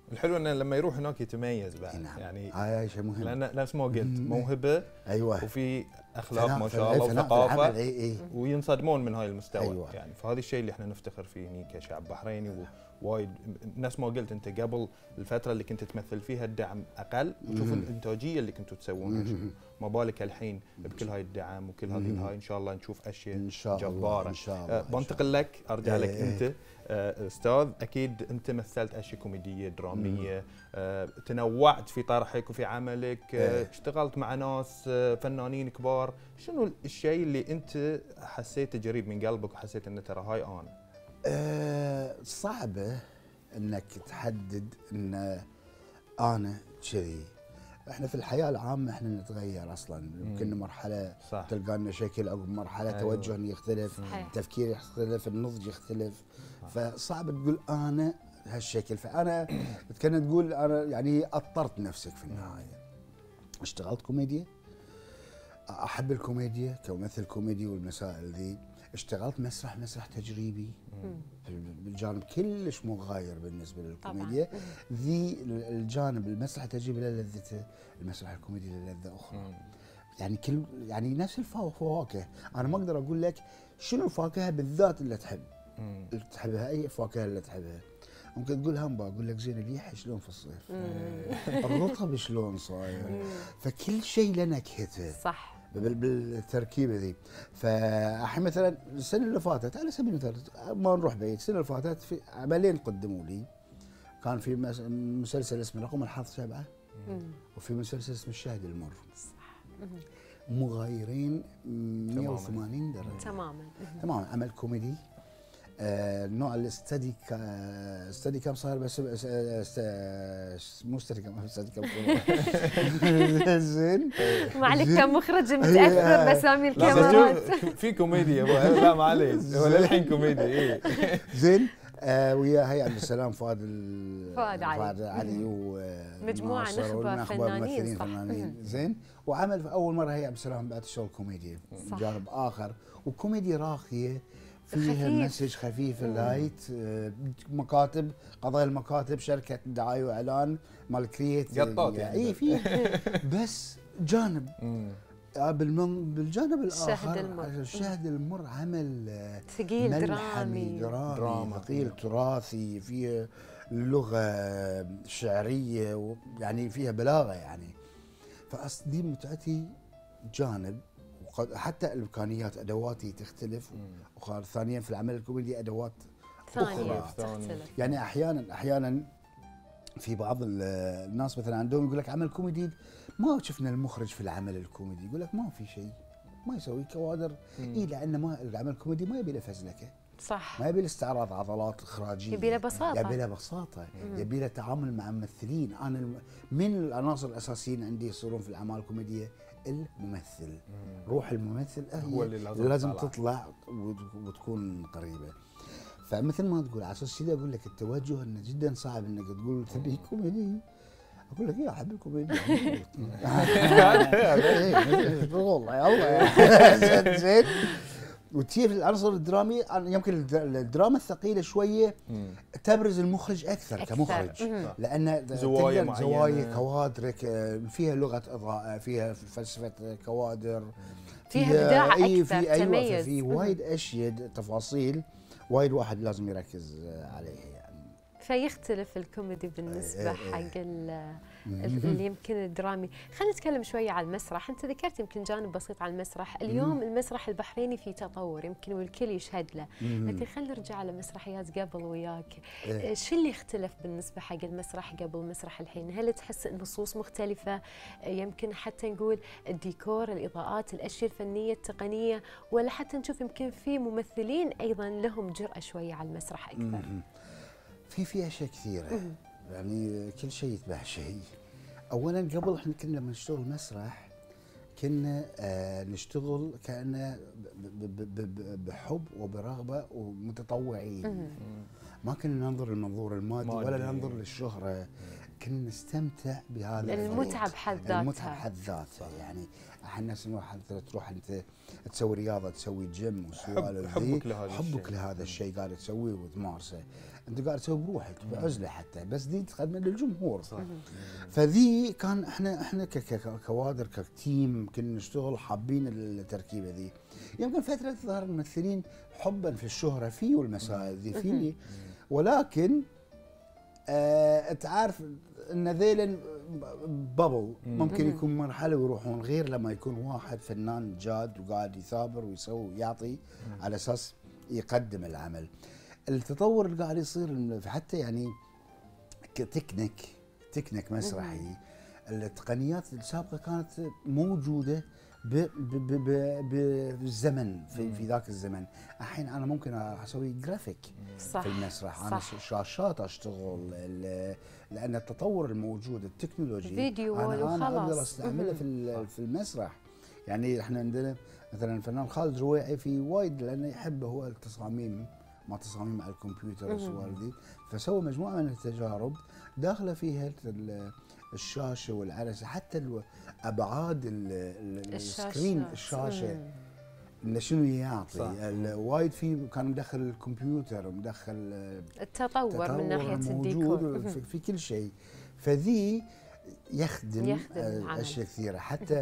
الحلو انه لما يروح هناك يتميز بعد. نعم. يعني هاي شيء مهم، لان نفس ما قلت موهبه ايوه وفي اخلاق ما شاء فناء- الله فناء في وثقافه، العمل، اي اي وينصدمون من هاي المستوى. أيوة. يعني فهذا الشيء اللي احنا نفتخر فيه هني كشعب بحريني. ووايد نفس ما قلت انت قبل الفتره اللي كنت تمثل فيها الدعم اقل، وشوف الانتاجيه اللي كنتوا تسوونها شنو. ما بالك الحين بكل هاي الدعم وكل هذه الهاي ان شاء الله نشوف اشياء ان شاء الله جباره. ان شاء الله. أه بنتقل لك، ارجع لك إيه انت أه استاذ. اكيد انت مثلت اشياء كوميديه دراميه، أه تنوعت في طرحك وفي عملك، أه اشتغلت مع ناس أه فنانين كبار. شنو الشيء اللي انت حسيته قريب من قلبك وحسيت انه ترى هاي انا؟ أه صعبه انك تحدد ان انا كذي. احنا في الحياه العامه احنا نتغير اصلا، يمكن مرحله صح. تلقى لنا شكل، او مرحله أيوة. توجه يختلف، صحيح. تفكير يختلف، النضج يختلف، فصعب تقول انا هالشكل. فانا كنا تقول انا يعني اضطرت نفسك في النهايه. اشتغلت كوميديا، احب الكوميديا كممثل كوميدي والمسائل ذي. اشتغلت مسرح، مسرح تجريبي بالجانب كلش مغاير بالنسبه للكوميديا. ذي الجانب المسرح التجريبي له لذته، المسرح الكوميدي له لذه اخرى. يعني كل يعني نفس الفواكه، انا ما اقدر اقول لك شنو الفاكهه بالذات اللي تحب اللي تحبها، اي فاكهه اللي تحبها. ممكن تقول هامبا، اقول لك زين الريح شلون في الصيف، الرطب شلون صاير، فكل شيء له نكهته. صح. بالتركيبه ذي. فالحين مثلا السنه اللي فاتت على سبيل المثال ما نروح بعيد، السنه اللي فاتت في عملين قدموا لي. كان في مسلسل اسمه رقم الحظ سبعه، وفي مسلسل اسمه الشاهد المر. صح. مغايرين مئة وثمانين درجه تماما. تماما. عمل كوميدي، آه نوع الاستدي كا استدي كم صاير، بس مو استدي كم، استدي كم زين. ما عليك كمخرج متاثر باسامي الكاميرات. في كوميديا لا ما عليك، هو للحين كوميدي. اي زين. آه ويا هي عبد السلام فؤاد فؤاد علي فؤاد علي ومجموعه نخبه فنانين. فنانين زين. وعمل في اول مره هي عبد السلام بعد الشغل كوميديا جانب اخر، وكوميديا راقيه فيها مسج خفيف لايت. مكاتب، قضايا المكاتب، شركه دعايه واعلان مال كرييت قطات يعني. اي فيه بس جانب بالمن بالجانب الاخر الشاهد المر. الشاهد المر عمل ثقيل درامي درامي دراما ثقيل تراثي، فيه لغه شعريه يعني فيها بلاغه يعني. فاصدي متعتي جانب، حتى الامكانيات ادواتي تختلف. وخار ثانيا في العمل الكوميدي ادوات ثانيه تختلف. يعني احيانا احيانا في بعض الناس مثلا عندهم يقول لك عمل كوميدي ما شفنا المخرج في العمل الكوميدي، يقول لك ما في شيء، ما يسوي كوادر. اي لان ما العمل الكوميدي ما يبي له فزلكه. صح. ما يبي له استعراض عضلات اخراجيه، يبي له بساطه، يبي له بساطه، يبي له تعامل مع ممثلين. انا من العناصر الاساسيين عندي يصيرون في الاعمال الكوميديه الممثل. مم. روح الممثل هو اللي لازم, لازم تطلع وتكون قريبه. فمثل ما تقول على اساس كذا اقول لك التوجه انه جدا صعب انك تقول تبي كوميدي، اقول لك يا احب الكوميدي والله الله زين. وتجي في العنصر الدرامي، يمكن الدراما الثقيله شويه تبرز المخرج اكثر, أكثر. كمخرج، لان زوايا زوايا كوادرك فيها لغه اضاءه، فيها فلسفه كوادر، فيها ابداع اكثر، في أيوة تميز. في وايد اشياء تفاصيل وايد واحد لازم يركز عليها يعني. فيختلف الكوميدي بالنسبه حق اللي يمكن الدرامي. خلينا نتكلم شويه على المسرح. انت ذكرت يمكن جانب بسيط على المسرح. اليوم المسرح البحريني في تطور يمكن والكل يشهد له، لكن خلينا نرجع على مسرحيات قبل وياك. شو اللي اختلف بالنسبه حق المسرح قبل المسرح الحين؟ هل تحس النصوص مختلفه؟ يمكن حتى نقول الديكور، الاضاءات، الاشياء الفنيه التقنيه، ولا حتى نشوف يمكن في ممثلين ايضا لهم جرأه شويه على المسرح اكثر؟ في في اشياء كثيره يعني، كل شيء يتبع شيء. اولا قبل احنا كنا لما نشتغل مسرح كنا آه نشتغل كأنه بحب وبرغبه ومتطوعين. ما كنا ننظر للمنظور المادي ولا ننظر للشهره. كنا نستمتع بهذا المتعه بحد ذاتها. المتعه بحد ذاتها يعني احنا نروح تروح انت تسوي رياضه، تسوي جيم وسوالف حبك لهذا حبك الشيء. لهذا الشيء قاعد تسويه وتمارسه، انت قاعد تسوي بروحك بعزله حتى، بس دي تقدمها للجمهور. صح. فذي كان احنا احنا ككوادر كتيم كنا نشتغل حابين التركيبه ذي. يمكن فتره ظهر الممثلين حبا في الشهره فيه والمسائل ذي فيه، ولكن آه تعرف ان ذيلا بابل ممكن يكون مرحله ويروحون، غير لما يكون واحد فنان جاد وقاعد يثابر ويسوي ويعطي على اساس يقدم العمل. التطور اللي قاعد يصير حتى يعني كتكنيك تكنيك مسرحي، التقنيات السابقه كانت موجوده بالزمن في, في ذاك الزمن. الحين انا ممكن اسوي جرافيك صح في المسرح، انا صح. شاشات اشتغل، لان التطور الموجود التكنولوجي فيديو انا انا اقدر استعمله في في المسرح. يعني احنا عندنا مثلا الفنان خالد رويعي في وايد لانه يحب هو التصاميم، ما تصاميم على الكمبيوتر والسوالف دي، فسوى مجموعه من التجارب داخله فيها الشاشه والعدسه، حتى ابعاد السكرين الشاشه انه شنو يعطي. وايد في كان مدخل الكمبيوتر ومدخل التطور من ناحيه الديكور في, في كل شيء. فذي يخدم, يخدم اشياء كثيره. حتى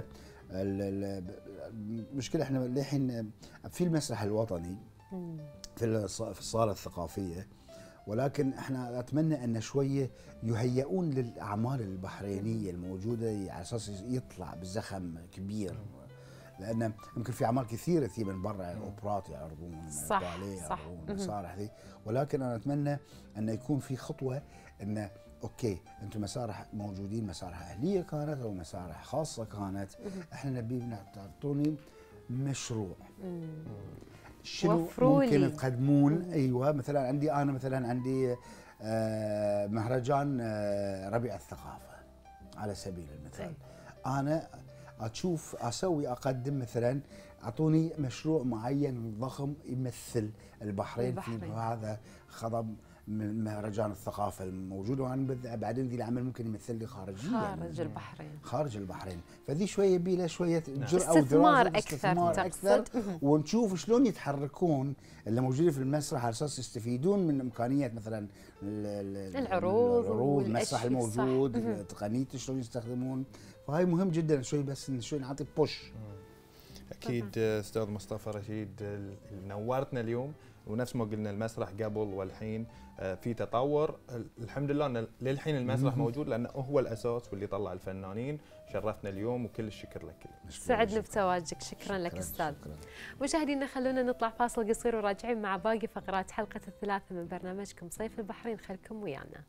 المشكله احنا للحين في المسرح الوطني في الصاله الثقافيه، ولكن احنا اتمنى ان شويه يهيئون للاعمال البحرينيه الموجوده على اساس يطلع بزخم كبير، لان يمكن في اعمال كثيره تجي من برا، الاوبرات يعرضون، صح صح المسارح ذي، ولكن انا اتمنى ان يكون في خطوه انه اوكي انتم مسارح موجودين، مسارح اهليه كانت او مسارح خاصه كانت، احنا نبي تعطوني مشروع شنو ممكن تقدمون. ايوه مثلا عندي انا مثلا عندي آه مهرجان آه ربيع الثقافه على سبيل المثال، انا اشوف اسوي اقدم مثلا اعطوني مشروع معين ضخم يمثل البحرين, البحرين. في هذا خضم من مهرجان الثقافه الموجود، وانا بعدين ذي العمل ممكن يمثل لي خارجيا خارج البحرين خارج البحرين. فذي شويه يبي له شويه جرأه استثمار اكثر استثمار اكثر ونشوف شلون يتحركون اللي موجودين في المسرح على اساس يستفيدون من امكانيات مثلا العروض العروض المسرح الموجود، تقنيته شلون يستخدمون. فهاي مهم جدا شوي بس شوي نعطي بوش. اكيد استاذ مصطفى رشيد نورتنا اليوم، ونفس ما قلنا المسرح قبل والحين في تطور الحمد لله ان للحين المسرح موجود لانه هو الاساس واللي طلع الفنانين. شرفتنا اليوم وكل الشكر لك. سعدنا بتواجدك، شكرا لك استاذ. مشاهدينا خلونا نطلع فاصل قصير وراجعين مع باقي فقرات حلقه الثلاثاء من برنامجكم صيف البحرين، خلكم ويانا.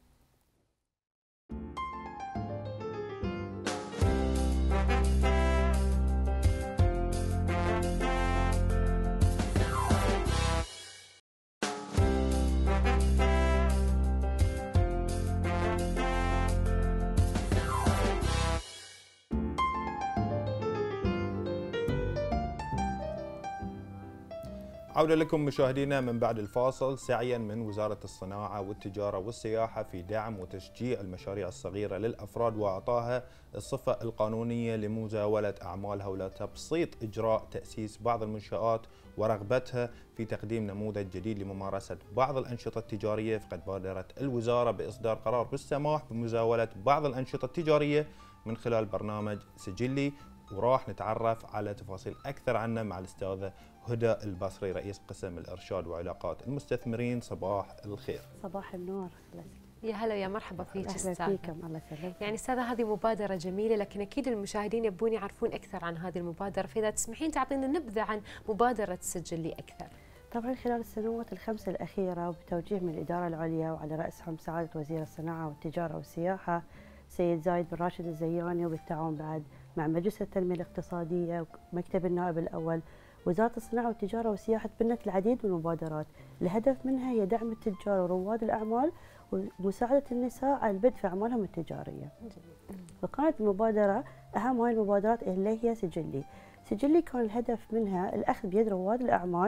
عودة لكم مشاهدينا من بعد الفاصل. سعيا من وزارة الصناعة والتجارة والسياحة في دعم وتشجيع المشاريع الصغيرة للأفراد وإعطائها الصفة القانونية لمزاولة أعمالها ولتبسيط إجراء تأسيس بعض المنشآت ورغبتها في تقديم نموذج جديد لممارسة بعض الأنشطة التجارية، فقد بادرت الوزارة بإصدار قرار بالسماح بمزاولة بعض الأنشطة التجارية من خلال برنامج سجلي، وراح نتعرف على تفاصيل أكثر عنه مع الأستاذة هدى البصري رئيس قسم الإرشاد وعلاقات المستثمرين. صباح الخير. صباح النور. يا هلا ويا مرحبا فيك استاذة. اهلا فيكم، الله يسلمك. يعني استاذة هذه مبادرة جميلة، لكن اكيد المشاهدين يبون يعرفون اكثر عن هذه المبادرة، فاذا تسمحين تعطينا نبذة عن مبادرة سجلي اكثر. طبعا خلال السنوات الخمس الأخيرة وبتوجيه من الإدارة العليا وعلى رأسهم سعادة وزير الصناعة والتجارة والسياحة سيد زايد بن راشد الزياني، وبالتعاون بعد مع مجلس التنمية الاقتصادية ومكتب النائب الأول، وزارة الصناعة والتجارة والسياحة بنت العديد من المبادرات، الهدف منها هي دعم التجار ورواد الأعمال ومساعدة النساء على البدء في أعمالهم التجارية. وكانت المبادرة أهم هاي المبادرات اللي هي سجلي. سجلي كان الهدف منها الأخذ بيد رواد الأعمال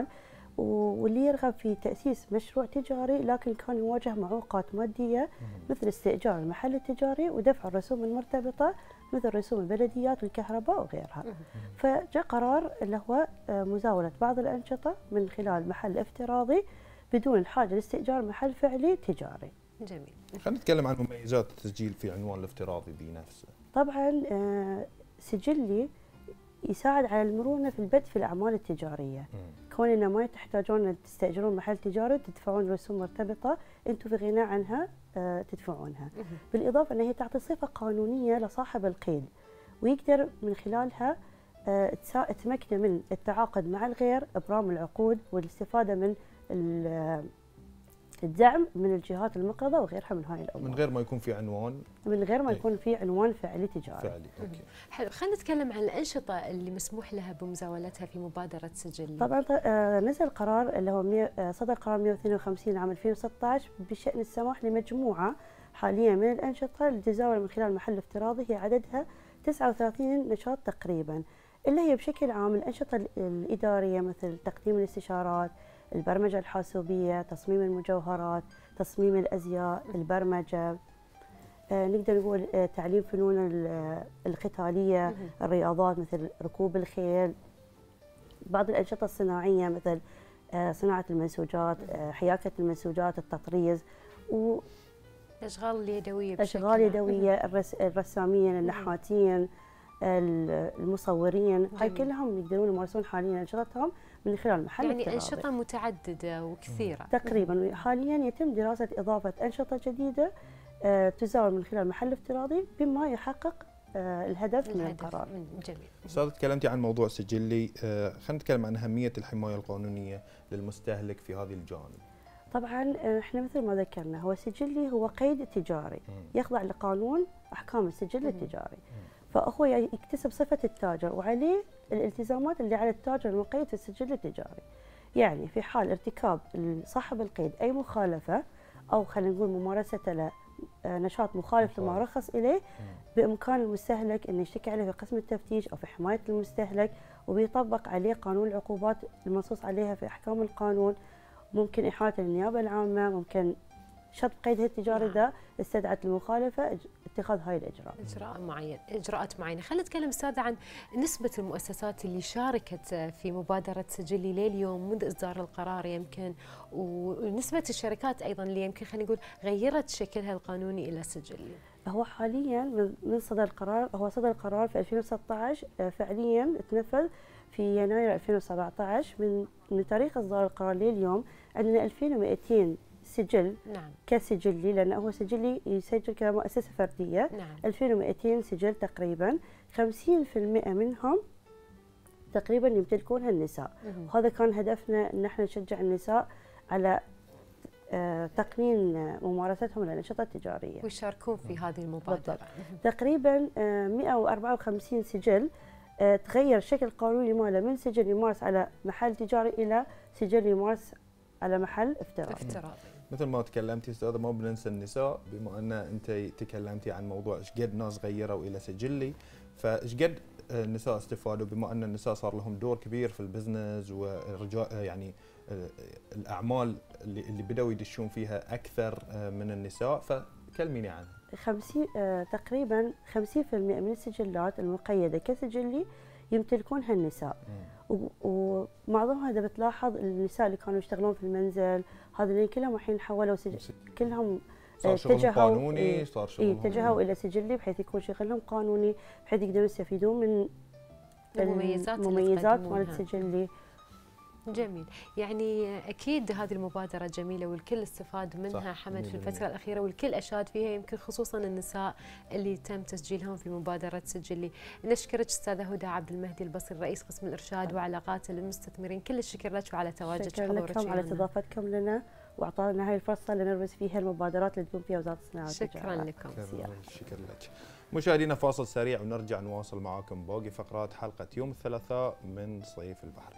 واللي يرغب في تأسيس مشروع تجاري لكن كان يواجه معوقات مادية مثل استئجار المحل التجاري ودفع الرسوم المرتبطة مثل رسوم البلديات والكهرباء وغيرها. فجاء قرار اللي هو مزاولة بعض الأنشطة من خلال محل افتراضي بدون الحاجة لاستئجار محل فعلي تجاري. جميل. خلينا نتكلم عن مميزات التسجيل في عنوان الافتراضي بنفسه. طبعا سجلي يساعد على المرونة في البدء في الأعمال التجارية. كون إنه ما تحتاجون تستأجرون محل تجاري تدفعون رسوم مرتبطة أنتم في غنى عنها تدفعونها. بالإضافة أنها تعطي صفة قانونية لصاحب القيد ويقدر من خلالها تمكنه من التعاقد مع الغير، إبرام العقود والاستفادة من الدعم من الجهات المقرضة وغيرها من هاي الأمور. من غير ما يكون في عنوان من غير ما يكون في عنوان فعلي تجاري. فعلي. أوكي. حلو، خلينا نتكلم عن الأنشطة اللي مسموح لها بمزاولتها في مبادرة سجلي. طبعا نزل قرار اللي هو صدر قرار مئة واثنين وخمسين عام ألفين وستة عشر بشأن السماح لمجموعة حاليا من الأنشطة للتزاول من خلال محل افتراضي، هي عددها تسعة وثلاثين نشاط تقريبا، اللي هي بشكل عام الأنشطة الإدارية مثل تقديم الاستشارات، البرمجة الحاسوبية، تصميم المجوهرات، تصميم الأزياء، البرمجة، آه نقدر نقول آه تعليم فنون القتالية، الرياضات مثل ركوب الخيل، بعض الأنشطة الصناعية مثل آه صناعة المنسوجات، آه حياكة المنسوجات، التطريز، و الأشغال اليدوية الأشغال اليدوية، الرس الرسامين، النحاتين، المصورين، هاي كلهم يقدرون يمارسون حاليا أنشطتهم من خلال محل يعني افتراضي. أنشطة متعددة وكثيرة تقريبا. حاليا يتم دراسة إضافة أنشطة جديدة آه تزاول من خلال محل افتراضي بما يحقق آه الهدف, الهدف من القرار. جميل. أستاذ تكلمتي عن موضوع سجلي، آه خلينا نتكلم عن أهمية الحماية القانونية للمستهلك في هذه الجانب. طبعا احنا مثل ما ذكرنا هو سجلي هو قيد تجاري يخضع لقانون أحكام السجل التجاري، فهو يكتسب صفة التاجر وعليه الالتزامات اللي على التاجر المقيد في السجل التجاري. يعني في حال ارتكاب صاحب القيد أي مخالفة أو خلينا نقول ممارسة له نشاط مخالف لما رخص إليه، بإمكان المستهلك أن يشتكي عليه في قسم التفتيش أو في حماية المستهلك، وبيطبق عليه قانون العقوبات المنصوص عليها في أحكام القانون. ممكن إحالة النيابة العامة، ممكن شط قيده التجاري ده استدعت المخالفه اتخاذ هاي الاجراء. اجراء معين، اجراءات معينه. خلينا نتكلم استاذ عن نسبه المؤسسات اللي شاركت في مبادره سجلي لليوم منذ اصدار القرار يمكن، ونسبه الشركات ايضا اللي يمكن خلينا نقول غيرت شكلها القانوني الى سجلي. هو حاليا من صدر القرار، هو صدر القرار في ألفين وستة عشر فعليا تنفذ في يناير ألفين وسبعة عشر. من من تاريخ اصدار القرار لليوم عندنا ألفين ومئتين سجل. نعم. كسجلي، لانه هو سجلي يسجل كمؤسسه فرديه. نعم. ألفين ومئتين سجل تقريبا، خمسين بالمئة منهم تقريبا يمتلكونها النساء. وهذا كان هدفنا ان احنا نشجع النساء على تقنين ممارستهم للانشطه التجاريه ويشاركون في هذه المبادره. بالضبط. تقريبا مئة وأربعة وخمسين سجل تغير الشكل القانوني ماله من سجل يمارس على محل تجاري الى سجل يمارس على محل افتراضي. افتراضي. مثل ما تكلمتي استاذه، ما بننسى النساء، بما ان انت تكلمتي عن موضوع ايش قد ناس غيروا الى سجلي، فايش قد النساء استفادوا بما ان النساء صار لهم دور كبير في البزنس والرجال، يعني الاعمال اللي اللي بداوا يدشون فيها اكثر من النساء، فكلميني عنها. خمسين آه تقريبا خمسين بالمئة من السجلات المقيده كسجلي يمتلكونها النساء، ومعظمها اذا بتلاحظ النساء اللي كانوا يشتغلون في المنزل هذا اللي كلهم الحين حولوا سجل، كلهم صار شغلهم قانوني، صار شغلهم اتجهوا الى سجلي بحيث يكون شغلهم قانوني، بحيث يقدرون يستفيدون من المميزات المميزات مال السجلي. جميل، يعني اكيد هذه المبادره جميله والكل استفاد منها حمد في الفتره الاخيره، والكل اشاد فيها، يمكن خصوصا النساء اللي تم تسجيلهم في مبادره سجلي. نشكرك استاذه هدى عبد المهدي البصري رئيس قسم الارشاد وعلاقات للمستثمرين، كل الشكر لك وعلى تواجدك وحضورك. شكرا لكم على استضافتكم لنا واعطانا هاي الفرصه لنبرز فيها المبادرات اللي تقوم فيها وزاره الصناعه والتجاره. شكرا لكم. شكرا لك. مشاهدينا فاصل سريع ونرجع نواصل معاكم باقي فقرات حلقه يوم الثلاثاء من صيف البحر.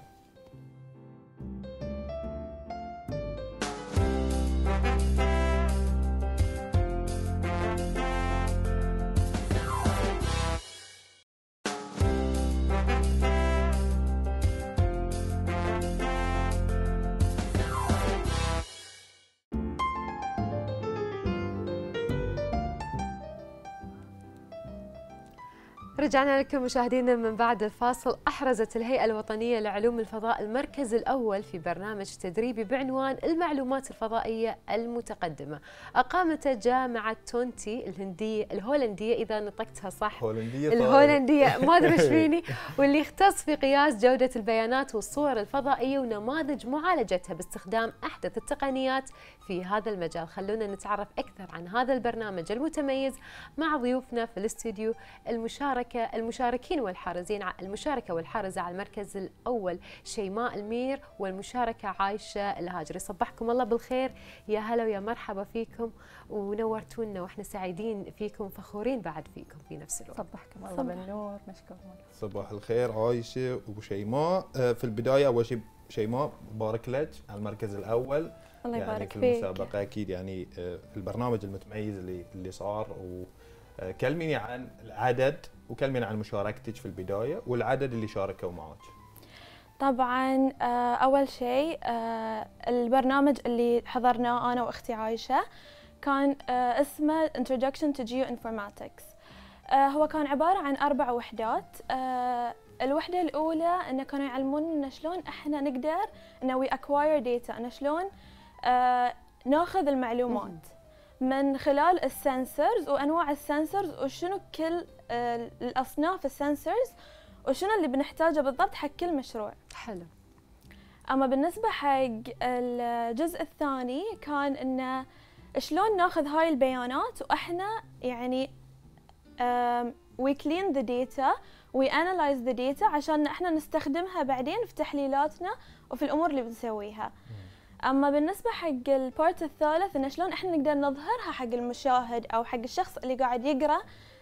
رجعنا لكم مشاهدينا من بعد الفاصل. أحرزت الهيئة الوطنية لعلوم الفضاء المركز الأول في برنامج تدريبي بعنوان المعلومات الفضائية المتقدمة، أقامته جامعة تونتي الهندية الهولندية، إذا نطقتها صح هولندية الهولندية ما أدري إيش فيني، واللي يختص في قياس جودة البيانات والصور الفضائية ونماذج معالجتها باستخدام أحدث التقنيات في هذا المجال. خلونا نتعرف أكثر عن هذا البرنامج المتميز مع ضيوفنا في الاستوديو، المشاركة المشاركين والحارزين المشاركة والحارزة على المركز الأول شيماء المير والمشاركة عايشة الهاجري. صبحكم الله بالخير، يا هلا ويا مرحبا فيكم ونورتونا، واحنا سعيدين فيكم فخورين بعد فيكم في نفس الوقت. صبحكم الله بالنور، مشكورون. صباح الخير عايشة وشيماء. في البداية أول شيء شيماء مبارك لك على المركز الأول. الله يعني يبارك في فيك. المسابقة أكيد يعني في البرنامج المتميز اللي اللي صار، وكلميني عن العدد وكلميني عن مشاركتك في البداية والعدد اللي شاركوا معك. طبعا أول شيء البرنامج اللي حضرناه أنا وأختي عايشة كان اسمه Introduction to Geoinformatics. هو كان عبارة عن أربع وحدات. الوحدة الأولى إنه كانوا يعلمونا شلون إحنا نقدر إنه we acquire data، إنه شلون ناخذ المعلومات من خلال السنسرز وأنواع السنسرز وشنو كل الأصناف السنسرز وشنو اللي بنحتاجه بالضبط حق كل مشروع. حلو. أما بالنسبة حق الجزء الثاني كان إنه شلون ناخذ هاي البيانات وإحنا يعني we clean the data we analyze the data عشان إحنا نستخدمها بعدين في تحليلاتنا وفي الأمور اللي بنسويها. أما بالنسبة حق البارت الثالث إنه شلون إحنا نقدر نظهرها حق المشاهد أو حق الشخص اللي قاعد يقرأ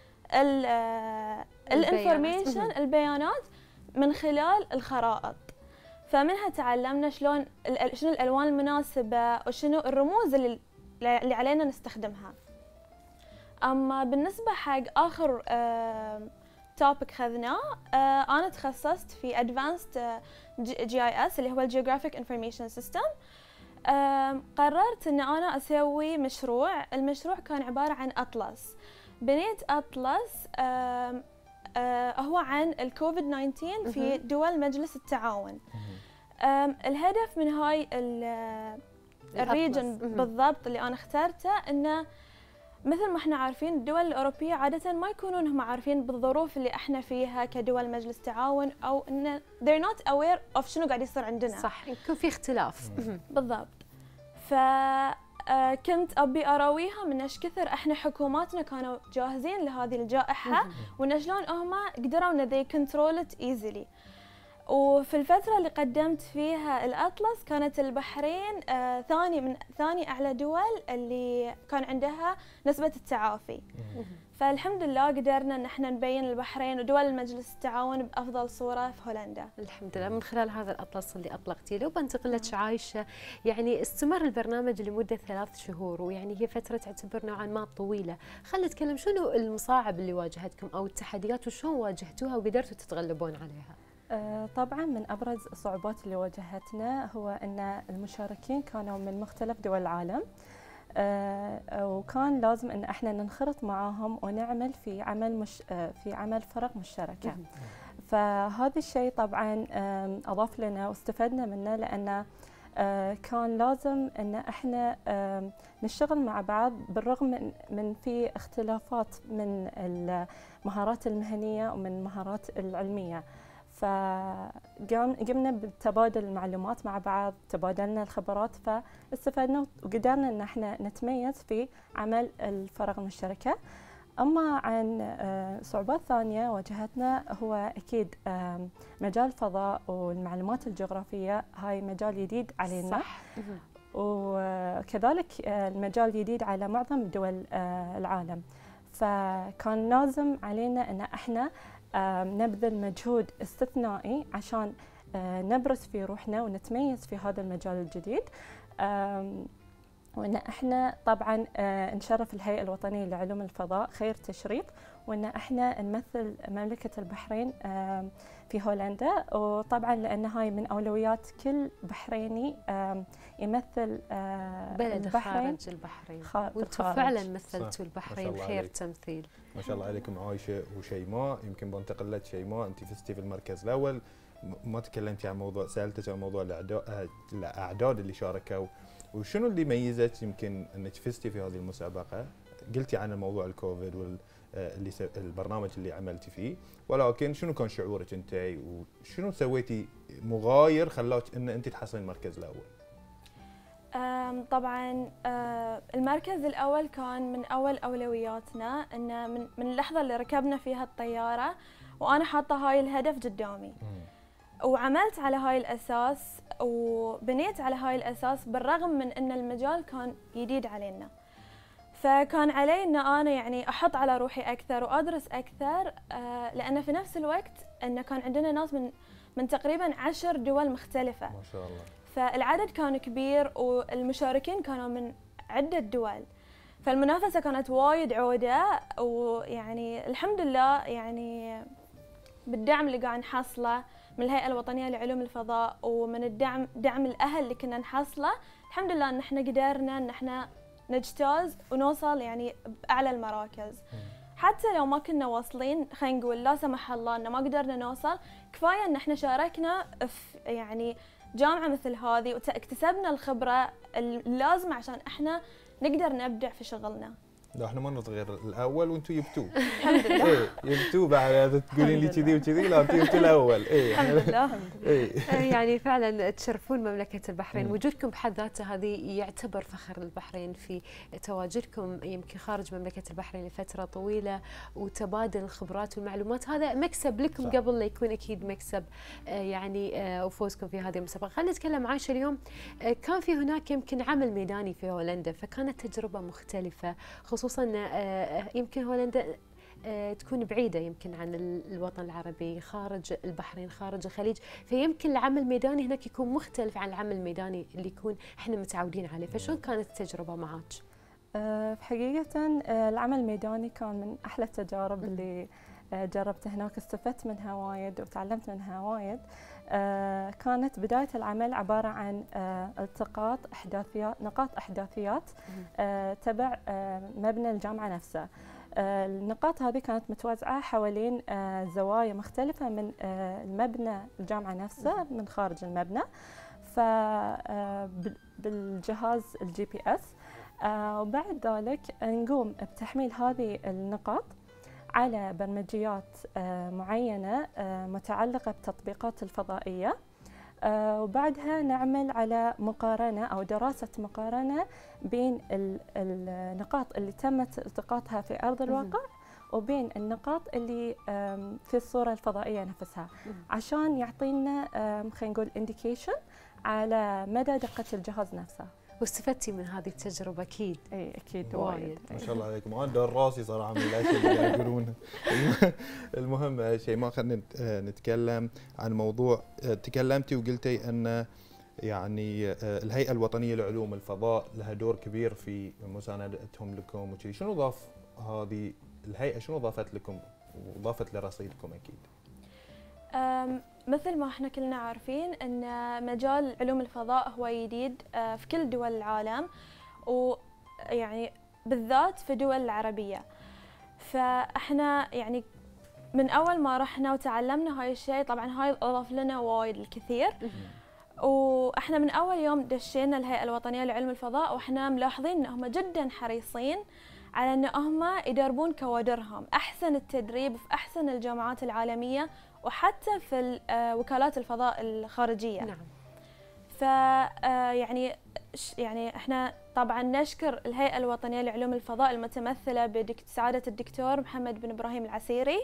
الانفورميشن البيانات من خلال الخرائط. فمنها تعلمنا شلون شنو الألوان المناسبة وشنو الرموز اللي اللي علينا نستخدمها. أما بالنسبة حق آخر توبيك خذناه، أنا تخصصت في Advanced جي آي إس اللي هو Geographic Information System. قررت إن أنا أسوي مشروع. المشروع كان عبارة عن أطلس. بنيت أطلس هو عن الكوفيد تسعة عشر في دول مجلس التعاون. الهدف من هاي الريجن بالضبط اللي أنا اخترته إنه مثل ما احنا عارفين الدول الأوروبية عادة ما يكونون هم عارفين بالظروف اللي احنا فيها كدول مجلس تعاون، أو إن they're not aware of شنو قاعد يصير عندنا. صح، يكون في اختلاف. بالضبط. فكنت أبي أراويها من إيش كثر احنا حكوماتنا كانوا جاهزين لهذه الجائحة وإن شلون هم قدروا إن they control it easily. وفي الفترة اللي قدمت فيها الأطلس كانت البحرين آه ثاني من ثاني أعلى دول اللي كان عندها نسبة التعافي. فالحمد لله قدرنا ان احنا نبين البحرين ودول المجلس التعاون بافضل صوره في هولندا. الحمد لله. من خلال هذا الاطلس اللي اطلقتيه، لو بنتقل لك عايشه، يعني استمر البرنامج لمده ثلاث شهور، ويعني هي فتره تعتبر نوعا ما طويله. خلينا نتكلم شنو المصاعب اللي واجهتكم او التحديات وشلون واجهتوها وقدرتوا تتغلبون عليها؟ طبعا من أبرز الصعوبات اللي واجهتنا هو أن المشاركين كانوا من مختلف دول العالم، وكان لازم أن احنا ننخرط معاهم ونعمل في عمل مش في عمل فرق مشتركة. فهذا الشيء طبعا أضاف لنا واستفدنا منه، لأن كان لازم أن احنا نشتغل مع بعض بالرغم من من في اختلافات من المهارات المهنية ومن المهارات العلمية. فقمنا بتبادل المعلومات مع بعض، تبادلنا الخبرات، فاستفدنا وقدرنا ان احنا نتميز في عمل الفرق المشتركة. اما عن صعوبات ثانية واجهتنا هو اكيد مجال الفضاء والمعلومات الجغرافية، هاي مجال جديد علينا. صح. وكذلك المجال جديد على معظم دول العالم، فكان لازم علينا ان احنا نبذل مجهود استثنائي عشان نبرز في روحنا ونتميز في هذا المجال الجديد. وان احنا طبعا آه نشرف الهيئه الوطنيه لعلوم الفضاء خير تشريف، وان احنا نمثل مملكه البحرين آه في هولندا. وطبعا لان هاي من اولويات كل بحريني آه يمثل آه بلد البحرين خارج البحرين، خارج وانتم فعلا مثلتوا البحرين خير عليك. تمثيل. ما شاء الله عليكم عايشه وشيماء. يمكن بنتقل لك شيماء، انت فزتي في المركز الاول، ما تكلمتي عن موضوع، سالتك عن موضوع الاعداد الاعداد اللي شاركوا، وشنو اللي ميزك يمكن انك فزتي في هذه المسابقه؟ قلتي عن الموضوع الكوفيد وال اللي البرنامج اللي عملتي فيه، ولكن شنو كان شعورك انت وشنو سويتي مغاير خلاك ان انت تحصلين المركز الاول؟ طبعا المركز الاول كان من اول اولوياتنا، ان من من اللحظه اللي ركبنا فيها الطياره وانا حاطه هاي الهدف قدامي، وعملت على هاي الاساس وبنيت على هاي الاساس بالرغم من ان المجال كان جديد علينا. فكان علي ان انا يعني احط على روحي اكثر وادرس اكثر، لان في نفس الوقت ان كان عندنا ناس من من تقريبا عشر دول مختلفه. ما شاء الله. فالعدد كان كبير والمشاركين كانوا من عده دول، فالمنافسه كانت وايد عوده. ويعني الحمد لله يعني بالدعم اللي قاعد نحصله من الهيئه الوطنيه لعلوم الفضاء ومن الدعم دعم الاهل اللي كنا نحصله، الحمد لله ان احنا قدرنا ان احنا نجتاز ونوصل يعني باعلى المراكز. حتى لو ما كنا واصلين، خلينا نقول لا سمح الله ان ما قدرنا نوصل، كفايه ان احنا شاركنا في يعني جامعه مثل هذه واكتسبنا الخبره اللازمه عشان احنا نقدر نبدع في شغلنا. لا احنا ما نصغر الاول وانتم جبتوه. الحمد لله. ايه جبتوه بعد تقولين لي كذي وكذي، لا انتم جبتوا الاول. ايه الحمد لله. ايه يعني فعلا تشرفون مملكه البحرين، وجودكم بحد ذاته هذه يعتبر فخر البحرين في تواجدكم يمكن خارج مملكه البحرين لفتره طويله، وتبادل الخبرات والمعلومات هذا مكسب لكم صح. قبل لا يكون اكيد مكسب يعني وفوزكم في هذه المسابقه. خلينا نتكلم عايشه اليوم، كان في هناك يمكن عمل ميداني في هولندا، فكانت تجربه مختلفه، خصوصا يمكن هولندا تكون بعيدة يمكن عن الوطن العربي، خارج البحرين خارج الخليج، فيمكن العمل الميداني هناك يكون مختلف عن العمل الميداني اللي يكون احنا متعودين عليه. فشلون كانت التجربة معك؟ أه حقيقة العمل الميداني كان من أحلى التجارب اللي جربتها هناك، استفدت منها وايد وتعلمت منها وايد. آه كانت بداية العمل عبارة عن آه التقاط إحداثيات نقاط إحداثيات آه تبع آه مبنى الجامعة نفسه. آه النقاط هذه كانت متوزعة حوالين آه زوايا مختلفة من آه المبنى الجامعة نفسه من خارج المبنى. فبالجهاز الجي بي اس آه وبعد ذلك نقوم بتحميل هذه النقاط على برمجيات معينة متعلقة بالتطبيقات الفضائية، وبعدها نعمل على مقارنة أو دراسة مقارنة بين النقاط اللي تمت التقاطها في أرض الواقع وبين النقاط اللي في الصورة الفضائية نفسها، عشان يعطينا خلينا نقول indication على مدى دقة الجهاز نفسه. واستفدتي من هذه التجربة أكيد؟ اي أكيد وايد. ما شاء الله عليكم، أنا دار راسي صراحة من الأشياء اللي يقولونها. المهم شيماء، خلينا نتكلم عن موضوع تكلمتي وقلتي أن يعني الهيئة الوطنية لعلوم الفضاء لها دور كبير في مساندتهم لكم وكذي، شنو ضاف هذه الهيئة، شنو ضافت لكم وضافت لرصيدكم أكيد؟ مثل ما احنا كلنا عارفين ان مجال علوم الفضاء هو جديد في كل دول العالم، ويعني بالذات في الدول العربية. فاحنا يعني من اول ما رحنا وتعلمنا هاي الشيء، طبعا هاي اضاف لنا وايد الكثير. واحنا من اول يوم دشينا الهيئة الوطنية لعلوم الفضاء واحنا ملاحظين انهم جدا حريصين على ان هم يدربون كوادرهم احسن التدريب في احسن الجامعات العالمية وحتى في وكالات الفضاء الخارجية. نعم. ف يعني يعني احنا طبعا نشكر الهيئة الوطنية لعلوم الفضاء المتمثلة بسعادة الدكتور محمد بن ابراهيم العسيري،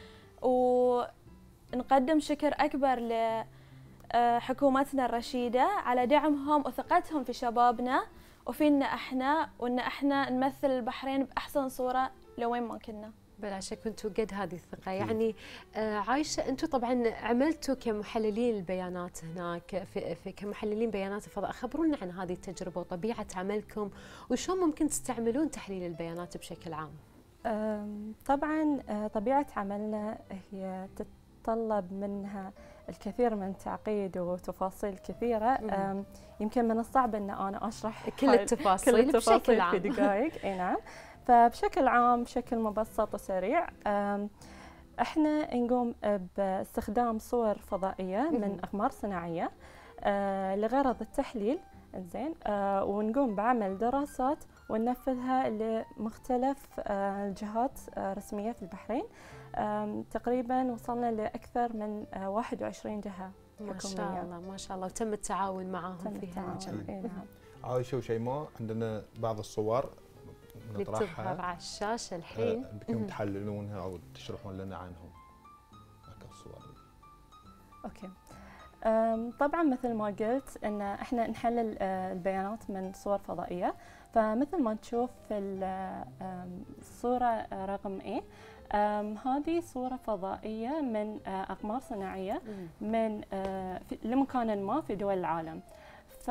ونقدم شكر اكبر لحكومتنا الرشيدة على دعمهم وثقتهم في شبابنا وفينا احنا، وان احنا نمثل البحرين باحسن صورة لوين ما كنا. بلا شك انتم قد هذه الثقه. يعني آه عايشه، انتم طبعا عملتوا كمحللين البيانات هناك في, في كمحللين بيانات الفضاء، خبرونا عن هذه التجربه وطبيعه عملكم وشلون ممكن تستعملون تحليل البيانات بشكل عام. طبعا طبيعه عملنا هي تتطلب منها الكثير من التعقيد وتفاصيل كثيره. يمكن من الصعب ان انا اشرح كل التفاصيل, كل التفاصيل بشكل عام في دقائق. اي نعم. فبشكل عام بشكل مبسط وسريع احنا نقوم باستخدام صور فضائيه من اقمار صناعيه لغرض التحليل، زين، ونقوم بعمل دراسات وننفذها لمختلف الجهات الرسميه في البحرين. تقريبا وصلنا لاكثر من واحد وعشرين جهه حكوميه. ما شاء الله ما شاء الله، وتم التعاون معهم في هالجانب. نعم. عايشه وشيماء، عندنا بعض الصور نطرحها تظهر على الشاشه الحين، بدكم تحللونها او تشرحون لنا عنهم. هكا الصور. اوكي. طبعا مثل ما قلت ان احنا نحلل البيانات من صور فضائيه، فمثل ما تشوف في الصوره رقم ايه، هذه صوره فضائيه من اقمار صناعيه من لمكان ما في دول العالم. ف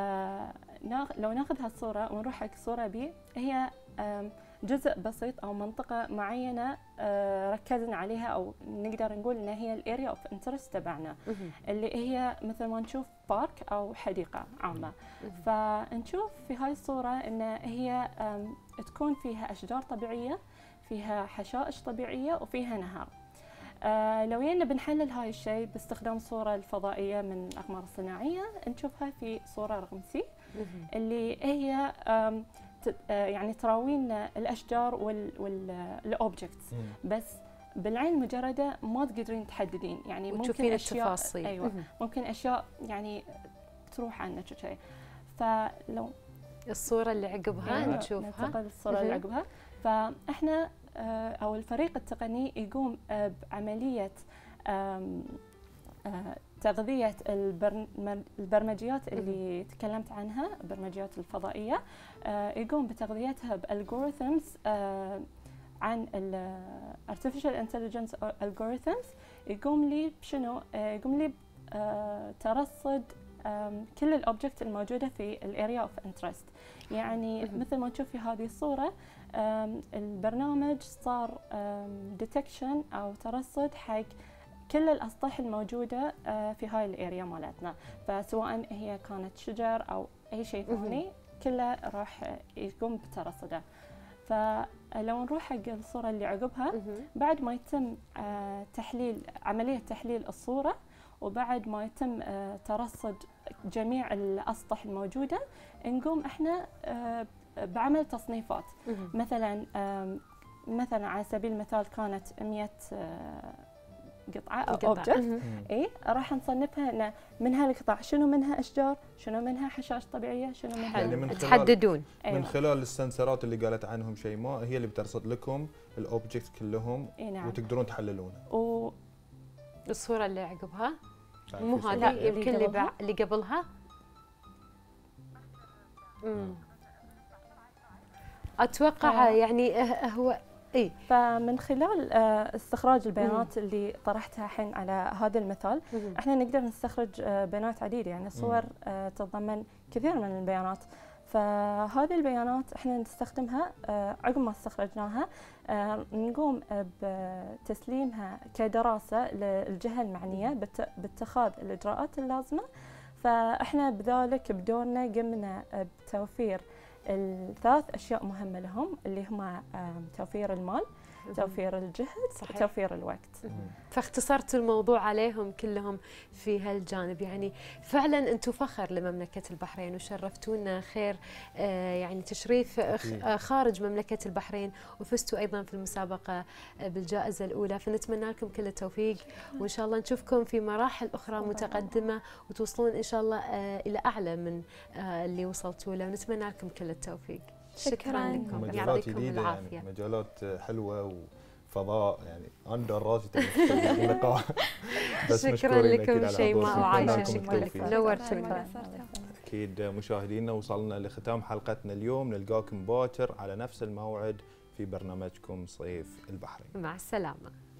لو ناخذ هالصوره ونروح حق صوره بي، هي جزء بسيط او منطقه معينه ركزنا عليها، او نقدر نقول ان هي الاريا اوف انترست تبعنا، اللي هي مثل ما نشوف بارك او حديقه عامه. فنشوف في هاي الصوره ان هي تكون فيها اشجار طبيعيه، فيها حشائش طبيعيه، وفيها نهر. آه لو ينا بنحلل هاي الشيء باستخدام الصورة الفضائية من الأقمار الصناعية، نشوفها في صورة رقم سي، اللي هي يعني تراوينا الأشجار والأوبجكتس، بس بالعين المجردة ما تقدرين تحددين، يعني ممكن أشياء التفاصيل. أيوة مم. ممكن أشياء يعني تروح عنك شيء. فلو الصورة اللي عقبها أيوة نشوفها، ننتقل للصورة اللي عقبها. فإحنا أو الفريق التقني يقوم بعملية تغذية البرمجيات اللي تكلمت عنها، البرمجيات الفضائية، يقوم بتغذيتها بالالغوريثمز عن ال artificial intelligence algorithms. يقوم لي بشنو؟ يقوم لي ترصد كل الاوبجكت الموجودة في الاريا اوف انترست. يعني مثل ما تشوف في هذه الصورة، البرنامج صار ديتكشن او ترصد حق كل الاسطح الموجوده في هاي الاريا مالتنا، فسواء هي كانت شجر او اي شيء ثاني كله راح يقوم بترصده. فلو نروح حق الصوره اللي عقبها، بعد ما يتم تحليل عمليه تحليل الصوره، وبعد ما يتم ترصد جميع الاسطح الموجوده، نقوم احنا بعمل تصنيفات. مثلا مثلا على سبيل المثال كانت مئة قطعه او اوبجكت، اي راح نصنفها ان من هالقطع شنو منها اشجار، شنو منها حشائش طبيعيه، شنو منها يعني من تحددون. أيوة. من خلال السنسرات اللي قالت عنهم شيماء، هي اللي بترصد لكم الاوبجكت كلهم. نعم. وتقدرون تحللونه. و الصوره اللي عقبها مو هذه، يمكن اللي اللي قبلها. امم اتوقع يعني هو اي. فمن خلال استخراج البيانات مم. اللي طرحتها الحين على هذا المثال، مم. احنا نقدر نستخرج بيانات عديده، يعني صور تتضمن كثير من البيانات. فهذه البيانات احنا نستخدمها عقب ما استخرجناها، نقوم بتسليمها كدراسه للجهه المعنيه باتخاذ الاجراءات اللازمه. فاحنا بذلك بدورنا قمنا بتوفير الثلاث أشياء مهمة لهم، اللي هما توفير المال، توفير الجهد، صحيح. توفير الوقت. فاختصرت الموضوع عليهم كلهم في هالجانب. يعني فعلا انتم فخر لمملكة البحرين وشرفتونا خير آه يعني تشريف آه خارج مملكة البحرين، وفزتوا أيضا في المسابقة آه بالجائزة الأولى. فنتمنى لكم كل التوفيق، وإن شاء الله نشوفكم في مراحل أخرى متقدمة وتوصلون إن شاء الله آه إلى أعلى من آه اللي وصلتوا له، ونتمنى لكم كل التوفيق. شكرا, شكرا لكم، يعطيكم العافية. يعني مجالات حلوة وفضاء، يعني اندر راسي اللقاء. بس شكرا لكم شيماء وعايشة، شكرا لكم، نورتونا. اكيد مشاهدينا، وصلنا لختام حلقتنا اليوم، نلقاكم باكر على نفس الموعد في في برنامجكم صيف البحرين. مع السلامة.